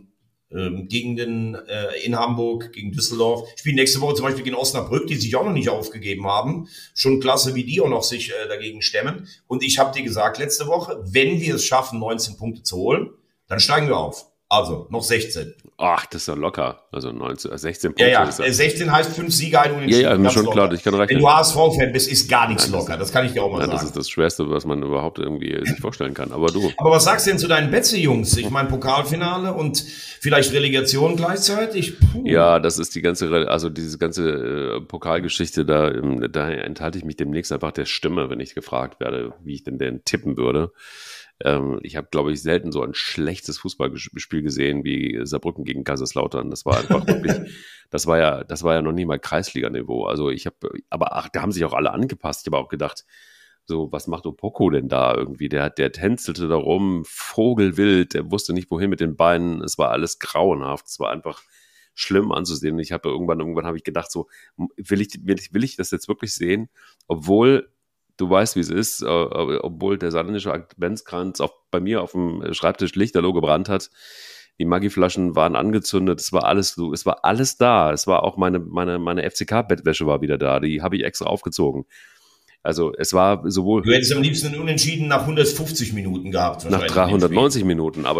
in Hamburg, gegen Düsseldorf. Spielen nächste Woche zum Beispiel gegen Osnabrück, die sich auch noch nicht aufgegeben haben. Schon klasse, wie die auch noch sich dagegen stemmen. Und ich habe dir gesagt letzte Woche, wenn wir es schaffen, 19 Punkte zu holen, dann steigen wir auf. Also noch 16. Ach, das ist ja locker. Also 16 Punkte. Ja, 16 heißt 5 Siege, ein Unentschieden. Ja, mir schon locker. Klar, ich kann rechnen. Wenn du HSV-Fan bist, ist gar nichts locker. Das kann ich dir auch mal sagen. Das ist das Schwerste, was man überhaupt irgendwie sich vorstellen kann. Aber du. Aber was sagst du denn zu deinen Betze-Jungs? Ich meine, Pokalfinale und vielleicht Relegation gleichzeitig? Puh. Ja, das ist diese ganze Pokalgeschichte, da enthalte ich mich demnächst einfach der Stimme, wenn ich gefragt werde, wie ich denn tippen würde. Ich habe, glaube ich, selten so ein schlechtes Fußballspiel gesehen wie Saarbrücken gegen Kaiserslautern. Das war einfach wirklich, das war ja noch nie mal Kreisliga-Niveau. Also da haben sich auch alle angepasst. Ich habe auch gedacht, so, was macht Opoko denn da irgendwie? Der tänzelte da rum, vogelwild, der wusste nicht, wohin mit den Beinen. Es war alles grauenhaft. Es war einfach schlimm anzusehen. Ich habe irgendwann habe ich gedacht, so, will ich das jetzt wirklich sehen? Obwohl, du weißt, wie es ist, obwohl der saarländische Adventskranz bei mir auf dem Schreibtisch lichterloh gebrannt hat. Die Maggi-Flaschen waren angezündet, es war alles da. Es war auch meine FCK-Bettwäsche war wieder da, die habe ich extra aufgezogen. Also es war sowohl... Du hättest am liebsten einen Unentschieden nach 150 Minuten gehabt. Nach 390 Minuten, aber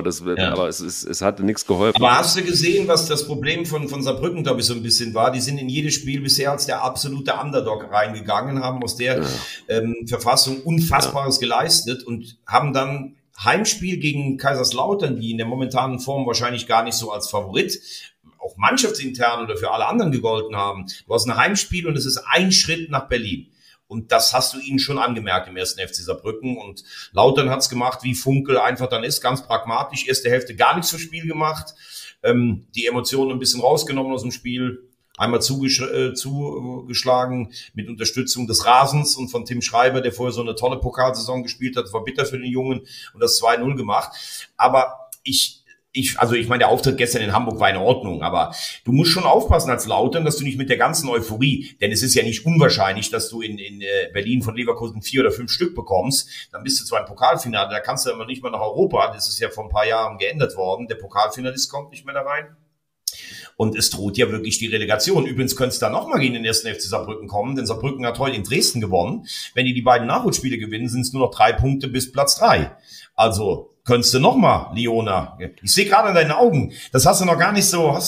es hatte nichts geholfen. Aber hast du gesehen, was das Problem von Saarbrücken, glaube ich, so ein bisschen war? Die sind in jedes Spiel bisher als der absolute Underdog reingegangen, haben aus der Verfassung Unfassbares geleistet und haben dann Heimspiel gegen Kaiserslautern, die in der momentanen Form wahrscheinlich gar nicht so als Favorit auch mannschaftsintern oder für alle anderen gegolten haben. Du hast ein Heimspiel und es ist ein Schritt nach Berlin. Und das hast du ihnen schon angemerkt im ersten FC Saarbrücken. Und Lautern hat's gemacht, wie Funkel einfach dann ist, ganz pragmatisch. Erste Hälfte gar nichts fürs Spiel gemacht. Die Emotionen ein bisschen rausgenommen aus dem Spiel. Einmal zugeschlagen mit Unterstützung des Rasens und von Tim Schreiber, der vorher so eine tolle Pokalsaison gespielt hat. Das war bitter für den Jungen und das 2-0 gemacht. Aber ich meine, der Auftritt gestern in Hamburg war in Ordnung, aber du musst schon aufpassen als Lautern, dass du nicht mit der ganzen Euphorie, denn es ist ja nicht unwahrscheinlich, dass du in Berlin von Leverkusen 4 oder 5 Stück bekommst, dann bist du zwar im Pokalfinale, da kannst du aber nicht mal nach Europa, das ist ja vor ein paar Jahren geändert worden, der Pokalfinalist kommt nicht mehr da rein. Und es droht ja wirklich die Relegation. Übrigens könnte es da nochmal gegen den ersten FC Saarbrücken kommen, denn Saarbrücken hat heute in Dresden gewonnen. Wenn die beiden Nachholspiele gewinnen, sind es nur noch 3 Punkte bis Platz 3. Also könntest du nochmal, Liona. Ich sehe gerade in deinen Augen, das hast du noch gar nicht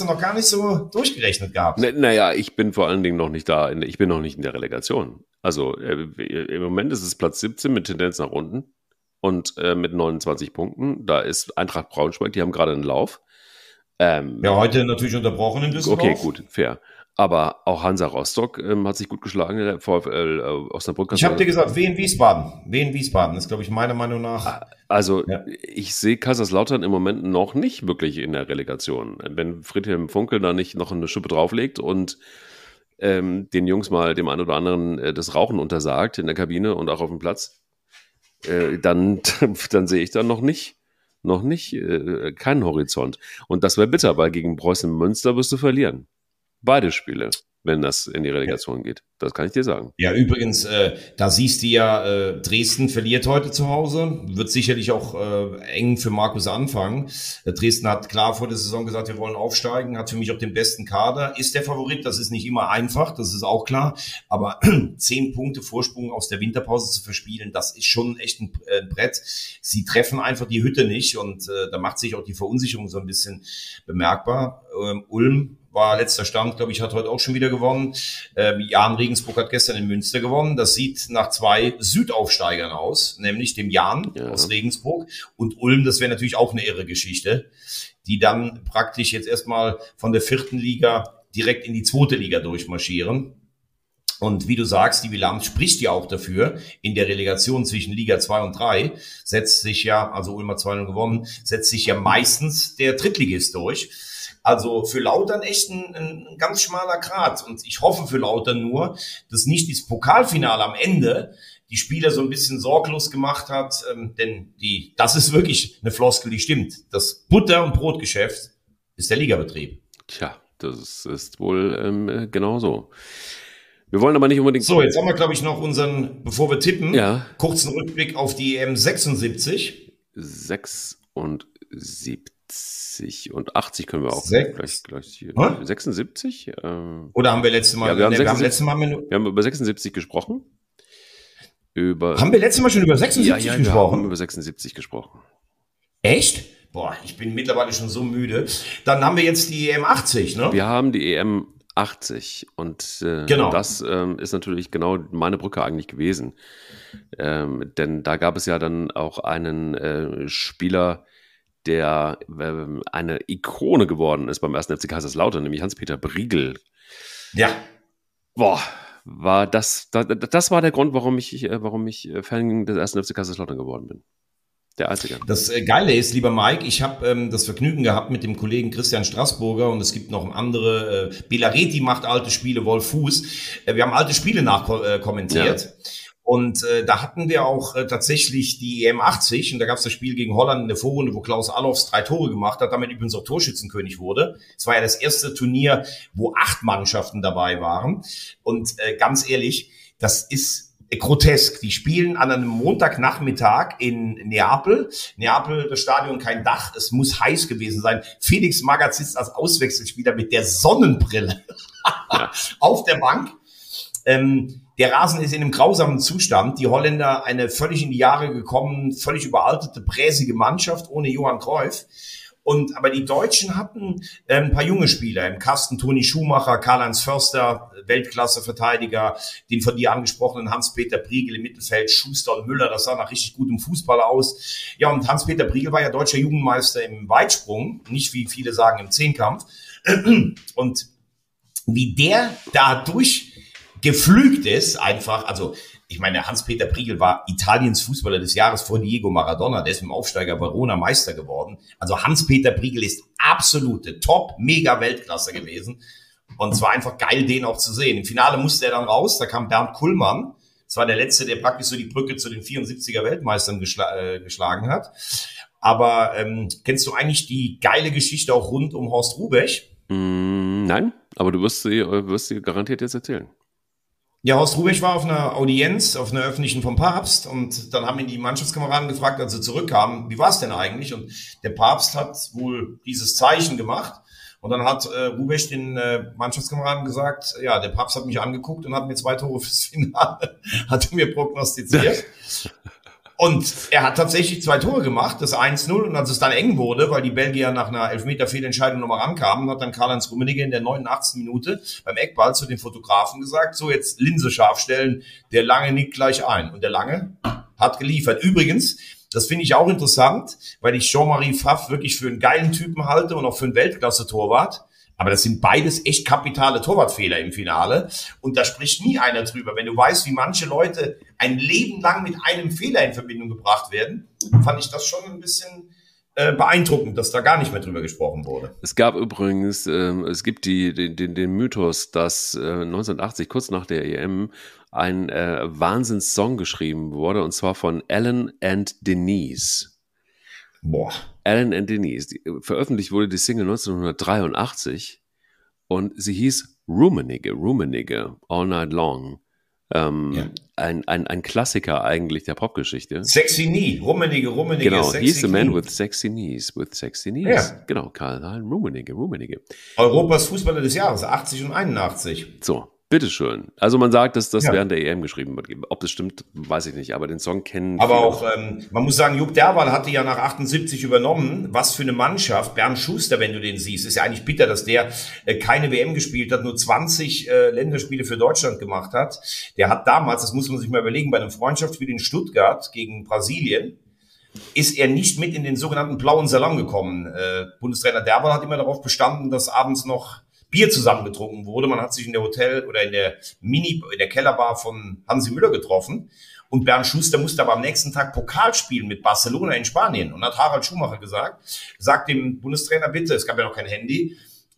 so durchgerechnet gehabt. Naja, ich bin vor allen Dingen noch nicht da. Ich bin noch nicht in der Relegation. Also im Moment ist es Platz 17 mit Tendenz nach unten und mit 29 Punkten. Da ist Eintracht Braunschweig, die haben gerade einen Lauf. Ja, heute natürlich unterbrochen in Düsseldorf. Okay, gut, fair. Aber auch Hansa Rostock hat sich gut geschlagen, der VfL Osnabrück. Ich habe dir gesagt, Wien Wiesbaden ist, glaube ich, meiner Meinung nach. Also ich sehe Kaiserslautern im Moment noch nicht wirklich in der Relegation. Wenn Friedhelm Funkel da nicht noch eine Schippe drauflegt und den Jungs mal dem einen oder anderen das Rauchen untersagt in der Kabine und auch auf dem Platz, dann sehe ich da noch nicht keinen Horizont. Und das wäre bitter, weil gegen Preußen Münster wirst du verlieren. Beide Spiele, wenn das in die Relegation geht. Das kann ich dir sagen. Ja, übrigens, da siehst du ja, Dresden verliert heute zu Hause. Wird sicherlich auch eng für Markus anfangen. Dresden hat klar vor der Saison gesagt, wir wollen aufsteigen, hat für mich auch den besten Kader. Ist der Favorit, das ist nicht immer einfach, das ist auch klar. Aber 10 Punkte Vorsprung aus der Winterpause zu verspielen, das ist schon echt ein Brett. Sie treffen einfach die Hütte nicht und da macht sich auch die Verunsicherung so ein bisschen bemerkbar. Ulm war letzter Stand, glaube ich, hat heute auch schon wieder gewonnen. Jahn Regensburg hat gestern in Münster gewonnen. Das sieht nach 2 Südaufsteigern aus, nämlich dem Jahn aus Regensburg und Ulm. Das wäre natürlich auch eine irre Geschichte, die dann praktisch jetzt erstmal von der 4. Liga direkt in die 2. Liga durchmarschieren. Und wie du sagst, die Bilanz spricht ja auch dafür. In der Relegation zwischen Liga 2 und 3 setzt sich ja, also Ulm hat 2-0 gewonnen, setzt sich ja meistens der Drittligist durch. Also für Lautern echt ein ganz schmaler Grat. Und ich hoffe für Lautern nur, dass nicht das Pokalfinale am Ende die Spieler so ein bisschen sorglos gemacht hat, denn das ist wirklich eine Floskel, die stimmt. Das Butter- und Brotgeschäft ist der Ligabetrieb. Tja, das ist wohl genau so. Wir wollen aber nicht unbedingt... So, jetzt haben wir, glaube ich, noch unseren, bevor wir tippen, Ja. kurzen Rückblick auf die EM 76. 76 und 80 können wir auch gleich hier. Hä? 76? Oder haben wir letztes Mal... Ja, wir haben wir haben über 76 gesprochen. Haben wir letztes Mal schon über 76 wir gesprochen? haben über 76 gesprochen. Echt? Boah, ich bin mittlerweile schon so müde. Dann haben wir jetzt die EM 80, ne? Wir haben die EM 80 und Genau. das ist natürlich genau meine Brücke eigentlich gewesen. Denn da gab es ja dann auch einen Spieler, der eine Ikone geworden ist beim 1. FC Kaiserslautern, nämlich Hans-Peter Briegel. Ja. Boah, das war der Grund, warum ich Fan des 1. FC Kaiserslautern geworden bin. Der Einzige. Das Geile ist, lieber Mike, ich habe das Vergnügen gehabt mit dem Kollegen Christian Straßburger und es gibt noch andere, Belareti macht alte Spiele, Wolf Fuß. Wir haben alte Spiele nachkommentiert. Ja. Und da hatten wir auch tatsächlich die EM 80 und da gab es das Spiel gegen Holland in der Vorrunde, wo Klaus Allofs 3 Tore gemacht hat, damit übrigens auch Torschützenkönig wurde. Es war ja das erste Turnier, wo 8 Mannschaften dabei waren. Und ganz ehrlich, das ist grotesk. Die spielen an einem Montagnachmittag in Neapel. Neapel, das Stadion kein Dach, es muss heiß gewesen sein. Felix Magath sitzt als Auswechselspieler mit der Sonnenbrille auf der Bank. Der Rasen ist in einem grausamen Zustand. Die Holländer, eine völlig in die Jahre gekommen, völlig überaltete, bräsige Mannschaft ohne Johann Cruyff. Aber die Deutschen hatten ein paar junge Spieler im Kasten, Toni Schumacher, Karl-Heinz Förster, Weltklasse-Verteidiger, den von dir angesprochenen Hans-Peter Briegel im Mittelfeld, Schuster und Müller, das sah nach richtig gutem Fußball aus. Ja, und Hans-Peter Briegel war ja deutscher Jugendmeister im Weitsprung, nicht wie viele sagen im Zehnkampf. Und wie der da durchgeflügt ist, einfach, also ich meine, Hans-Peter Briegel war Italiens Fußballer des Jahres vor Diego Maradona, der ist mit dem Aufsteiger Verona Meister geworden. Also Hans-Peter Briegel ist absolute Top-Mega-Weltklasse gewesen. Und es war einfach geil, den auch zu sehen. Im Finale musste er dann raus, da kam Bernd Kullmann. Das war der Letzte, der praktisch so die Brücke zu den 74er Weltmeistern geschlagen hat. Aber kennst du eigentlich die geile Geschichte auch rund um Horst Hrubesch? Nein, aber du wirst sie garantiert jetzt erzählen. Ja, Horst Hrubesch war auf einer Audienz, auf einer öffentlichen vom Papst und dann haben ihn die Mannschaftskameraden gefragt, als sie zurückkamen, wie war es denn eigentlich? Und der Papst hat wohl dieses Zeichen gemacht und dann hat Hrubesch den Mannschaftskameraden gesagt, ja, der Papst hat mich angeguckt und hat mir 2 Tore fürs Finale, hat er mir prognostiziert. Und er hat tatsächlich 2 Tore gemacht, das 1-0. Und als es dann eng wurde, weil die Belgier nach einer Elfmeter-Fehlentscheidung nochmal rankamen, hat dann Karl-Heinz Rummenigge in der 89. Minute beim Eckball zu den Fotografen gesagt, so jetzt Linse scharf stellen, der Lange nickt gleich ein. Und der Lange hat geliefert. Übrigens, das finde ich auch interessant, weil ich Jean-Marie Pfaff wirklich für einen geilen Typen halte und auch für einen Weltklasse-Torwart. Aber das sind beides echt kapitale Torwartfehler im Finale. Und da spricht nie einer drüber. Wenn du weißt, wie manche Leute ein Leben lang mit einem Fehler in Verbindung gebracht werden, fand ich das schon ein bisschen beeindruckend, dass da gar nicht mehr drüber gesprochen wurde. Es gab übrigens, es gibt den Mythos, dass 1980, kurz nach der EM, ein Wahnsinnssong geschrieben wurde, und zwar von Alan and Denise. Boah. Alan and Denise. Veröffentlicht wurde die Single 1983 und sie hieß Rummenigge, All Night Long. Ein Klassiker eigentlich der Popgeschichte. Sexy Knee, Rummenigge, genau, Sexy he's the man Knee. with sexy knees. Ja. Genau, Karl Rummenigge. Europas Fußballer des Jahres, 80 und 81. So, bitteschön. Also man sagt, dass das Ja. während der EM geschrieben wird. Ob das stimmt, weiß ich nicht, aber den Song kennen Aber viele. auch, man muss sagen, Jupp Derwal hatte ja nach 78 übernommen. Was für eine Mannschaft. Bernd Schuster, wenn du den siehst, ist ja eigentlich bitter, dass der keine WM gespielt hat, nur 20 Länderspiele für Deutschland gemacht hat. Der hat damals, das muss man sich mal überlegen, bei einem Freundschaftsspiel in Stuttgart gegen Brasilien, ist er nicht mit in den sogenannten blauen Salon gekommen. Bundestrainer Derwal hat immer darauf bestanden, dass abends noch Bier zusammengetrunken wurde. Man hat sich in der Hotel oder in der Kellerbar von Hansi Müller getroffen. Und Bernd Schuster musste aber am nächsten Tag Pokal spielen mit Barcelona in Spanien. Und hat Harald Schumacher gesagt, sagt dem Bundestrainer bitte, es gab ja noch kein Handy,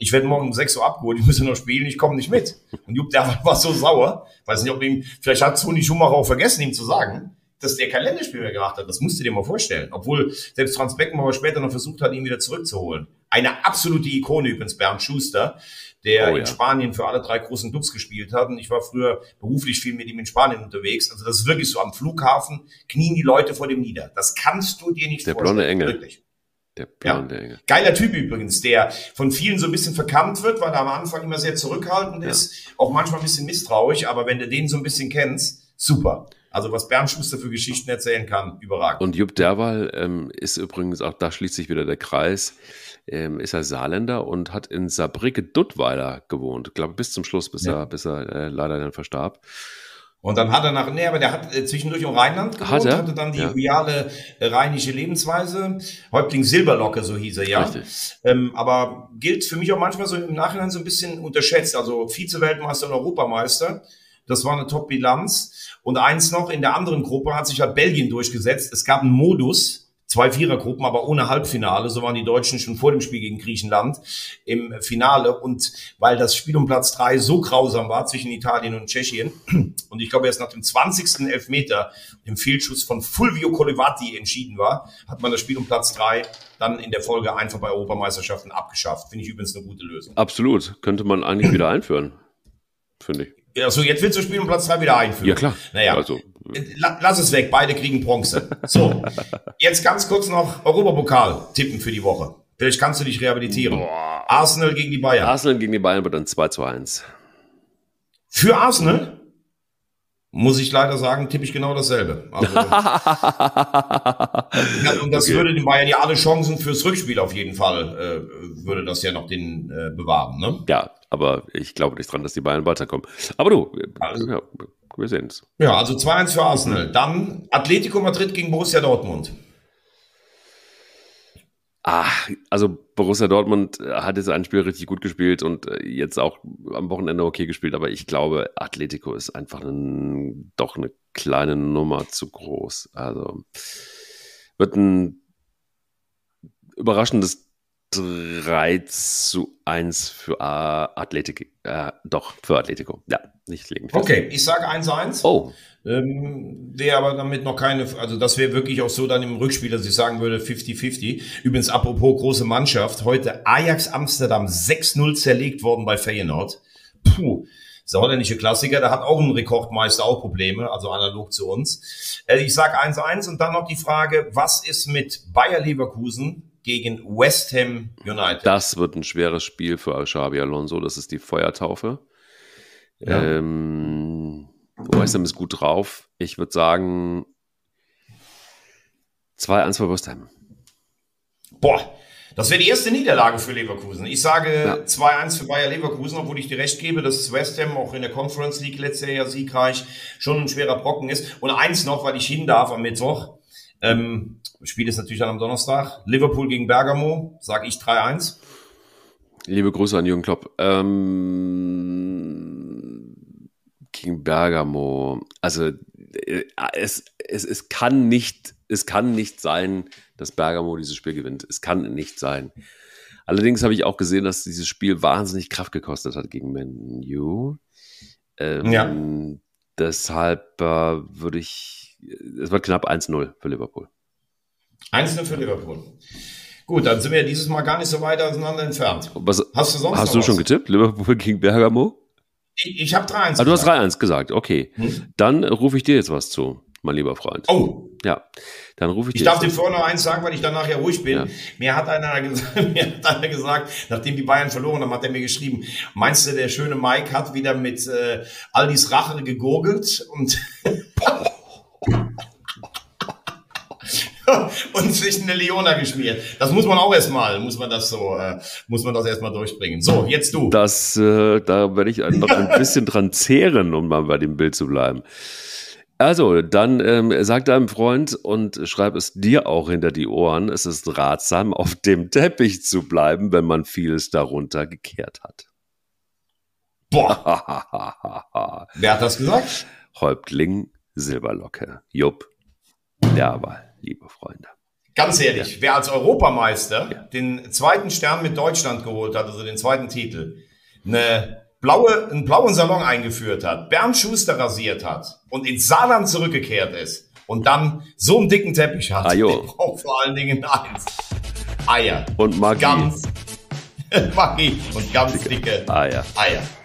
ich werde morgen um 6 Uhr abgeholt, ich muss ja noch spielen, ich komme nicht mit. Und Jupp, der war so sauer, weiß nicht, ob ihm, vielleicht hat Toni Schumacher auch vergessen, ihm zu sagen, dass der kein Länderspiel mehr gemacht hat. Das musst du dir mal vorstellen. Obwohl selbst Franz Beckenbauer später noch versucht hat, ihn wieder zurückzuholen. Eine absolute Ikone übrigens, Bernd Schuster, der in Spanien für alle 3 großen Clubs gespielt hat. Und ich war früher beruflich viel mit ihm in Spanien unterwegs. Also das ist wirklich so, am Flughafen knien die Leute vor dem nieder. Das kannst du dir nicht Der vorstellen. blonde Engel. Wirklich. Der blonde Engel. Geiler Typ übrigens, der von vielen so ein bisschen verkannt wird, weil er am Anfang immer sehr zurückhaltend ist, auch manchmal ein bisschen misstrauisch. Aber wenn du den so ein bisschen kennst, super. Also was Bernd Schuster für Geschichten erzählen kann, überragend. Und Jupp Derwal ist übrigens, auch da schließt sich wieder der Kreis, ist er Saarländer und hat in Saarbrücke-Duttweiler gewohnt. Glaube bis zum Schluss, bis er leider dann verstarb. Und dann hat er aber der hat zwischendurch im Rheinland gewohnt, hatte dann die reale rheinische Lebensweise. Häuptling Silberlocke, so hieß er, ja. Richtig. Aber gilt für mich auch manchmal so im Nachhinein so ein bisschen unterschätzt. Also Vize-Weltmeister und Europameister. Das war eine Top-Bilanz. Und eins noch, in der anderen Gruppe hat sich halt Belgien durchgesetzt. Es gab einen Modus, 2 Vierergruppen, aber ohne Halbfinale. So waren die Deutschen schon vor dem Spiel gegen Griechenland im Finale. Und weil das Spiel um Platz 3 so grausam war zwischen Italien und Tschechien, und ich glaube erst nach dem 20. Elfmeter, dem Fehlschuss von Fulvio Colivati entschieden war, hat man das Spiel um Platz 3 dann in der Folge einfach bei Europameisterschaften abgeschafft. Finde ich übrigens eine gute Lösung. Absolut. Könnte man eigentlich wieder einführen, finde ich. Also jetzt willst du das Spiel um Platz 3 wieder einführen. Ja, klar. Naja, also, lass es weg, beide kriegen Bronze. So, jetzt ganz kurz noch Europapokal tippen für die Woche. Vielleicht kannst du dich rehabilitieren. Boah. Arsenal gegen die Bayern. Arsenal gegen die Bayern wird dann 2-1. Für Arsenal, muss ich leider sagen, tippe ich genau dasselbe. Also, und das würde den Bayern ja alle Chancen fürs Rückspiel auf jeden Fall, würde das ja noch den bewahren, ne? Ja, aber ich glaube nicht dran, dass die Bayern weiterkommen. Aber du, ja, wir sehen es. Ja, also 2-1 für Arsenal. Dann Atletico Madrid gegen Borussia Dortmund. Also Borussia Dortmund hat jetzt ein Spiel richtig gut gespielt und jetzt auch am Wochenende okay gespielt, aber ich glaube, Atletico ist einfach doch eine kleine Nummer zu groß. Also wird ein überraschendes 3-1 für Atletico. Für Atletico. Ja, nicht legen. Okay, ich sage 1-1. Oh. Wäre aber damit noch keine, also das wäre wirklich auch so dann im Rückspiel, dass ich sagen würde 50-50. Übrigens, apropos große Mannschaft, heute Ajax Amsterdam 6-0 zerlegt worden bei Feyenoord. Puh, ist der holländische Klassiker, da hat auch ein Rekordmeister auch Probleme, also analog zu uns. Ich sage 1-1 und dann noch die Frage, was ist mit Bayer Leverkusen gegen West Ham United? Das wird ein schweres Spiel für Xabi Alonso, das ist die Feuertaufe. Ja. West Ham ist gut drauf. Ich würde sagen 2-1 für West Ham. Boah, das wäre die erste Niederlage für Leverkusen. Ich sage 2-1 für Bayer Leverkusen, obwohl ich dir recht gebe, dass West Ham auch in der Conference League letztes Jahr siegreich schon ein schwerer Brocken ist. Und eins noch, weil ich hin darf am Mittwoch. Das Spiel ist natürlich dann am Donnerstag. Liverpool gegen Bergamo, sage ich 3-1. Liebe Grüße an Jürgen Klopp. Gegen Bergamo. Also es kann nicht sein, dass Bergamo dieses Spiel gewinnt. Es kann nicht sein. Allerdings habe ich auch gesehen, dass dieses Spiel wahnsinnig Kraft gekostet hat gegen Man U. Deshalb würde es wird knapp 1-0 für Liverpool. 1-0 für Liverpool. Gut, dann sind wir dieses Mal gar nicht so weit auseinander entfernt. Hast du schon getippt? Liverpool gegen Bergamo? Ich habe 3-1 du hast 3-1 gesagt, okay. Dann rufe ich dir jetzt was zu, mein lieber Freund. Oh. Ja, dann rufe ich dir. Ich darf dir vorher noch eins sagen, weil ich danach ja ruhig bin. Ja. Mir hat einer gesagt, nachdem die Bayern verloren haben, hat er mir geschrieben, meinst du, der schöne Mike hat wieder mit Aldis Rache gegurgelt und und sich eine Leona geschmiert. Das muss man auch erstmal, muss man das erstmal durchbringen. So, jetzt du. Da werde ich noch ein bisschen dran zehren, um mal bei dem Bild zu bleiben. Also, dann sag deinem Freund und schreib es dir auch hinter die Ohren, es ist ratsam, auf dem Teppich zu bleiben, wenn man vieles darunter gekehrt hat. Boah. Wer hat das gesagt? Häuptling Silberlocke. Jupp Derwal, liebe Freunde. Ganz ehrlich, wer als Europameister den zweiten Stern mit Deutschland geholt hat, also den zweiten Titel, einen blauen Salon eingeführt hat, Bernd Schuster rasiert hat und ins Saarland zurückgekehrt ist und dann so einen dicken Teppich hat, der braucht vor allen Dingen eins: Eier. Und Magie. Magie und ganz dicke Eier.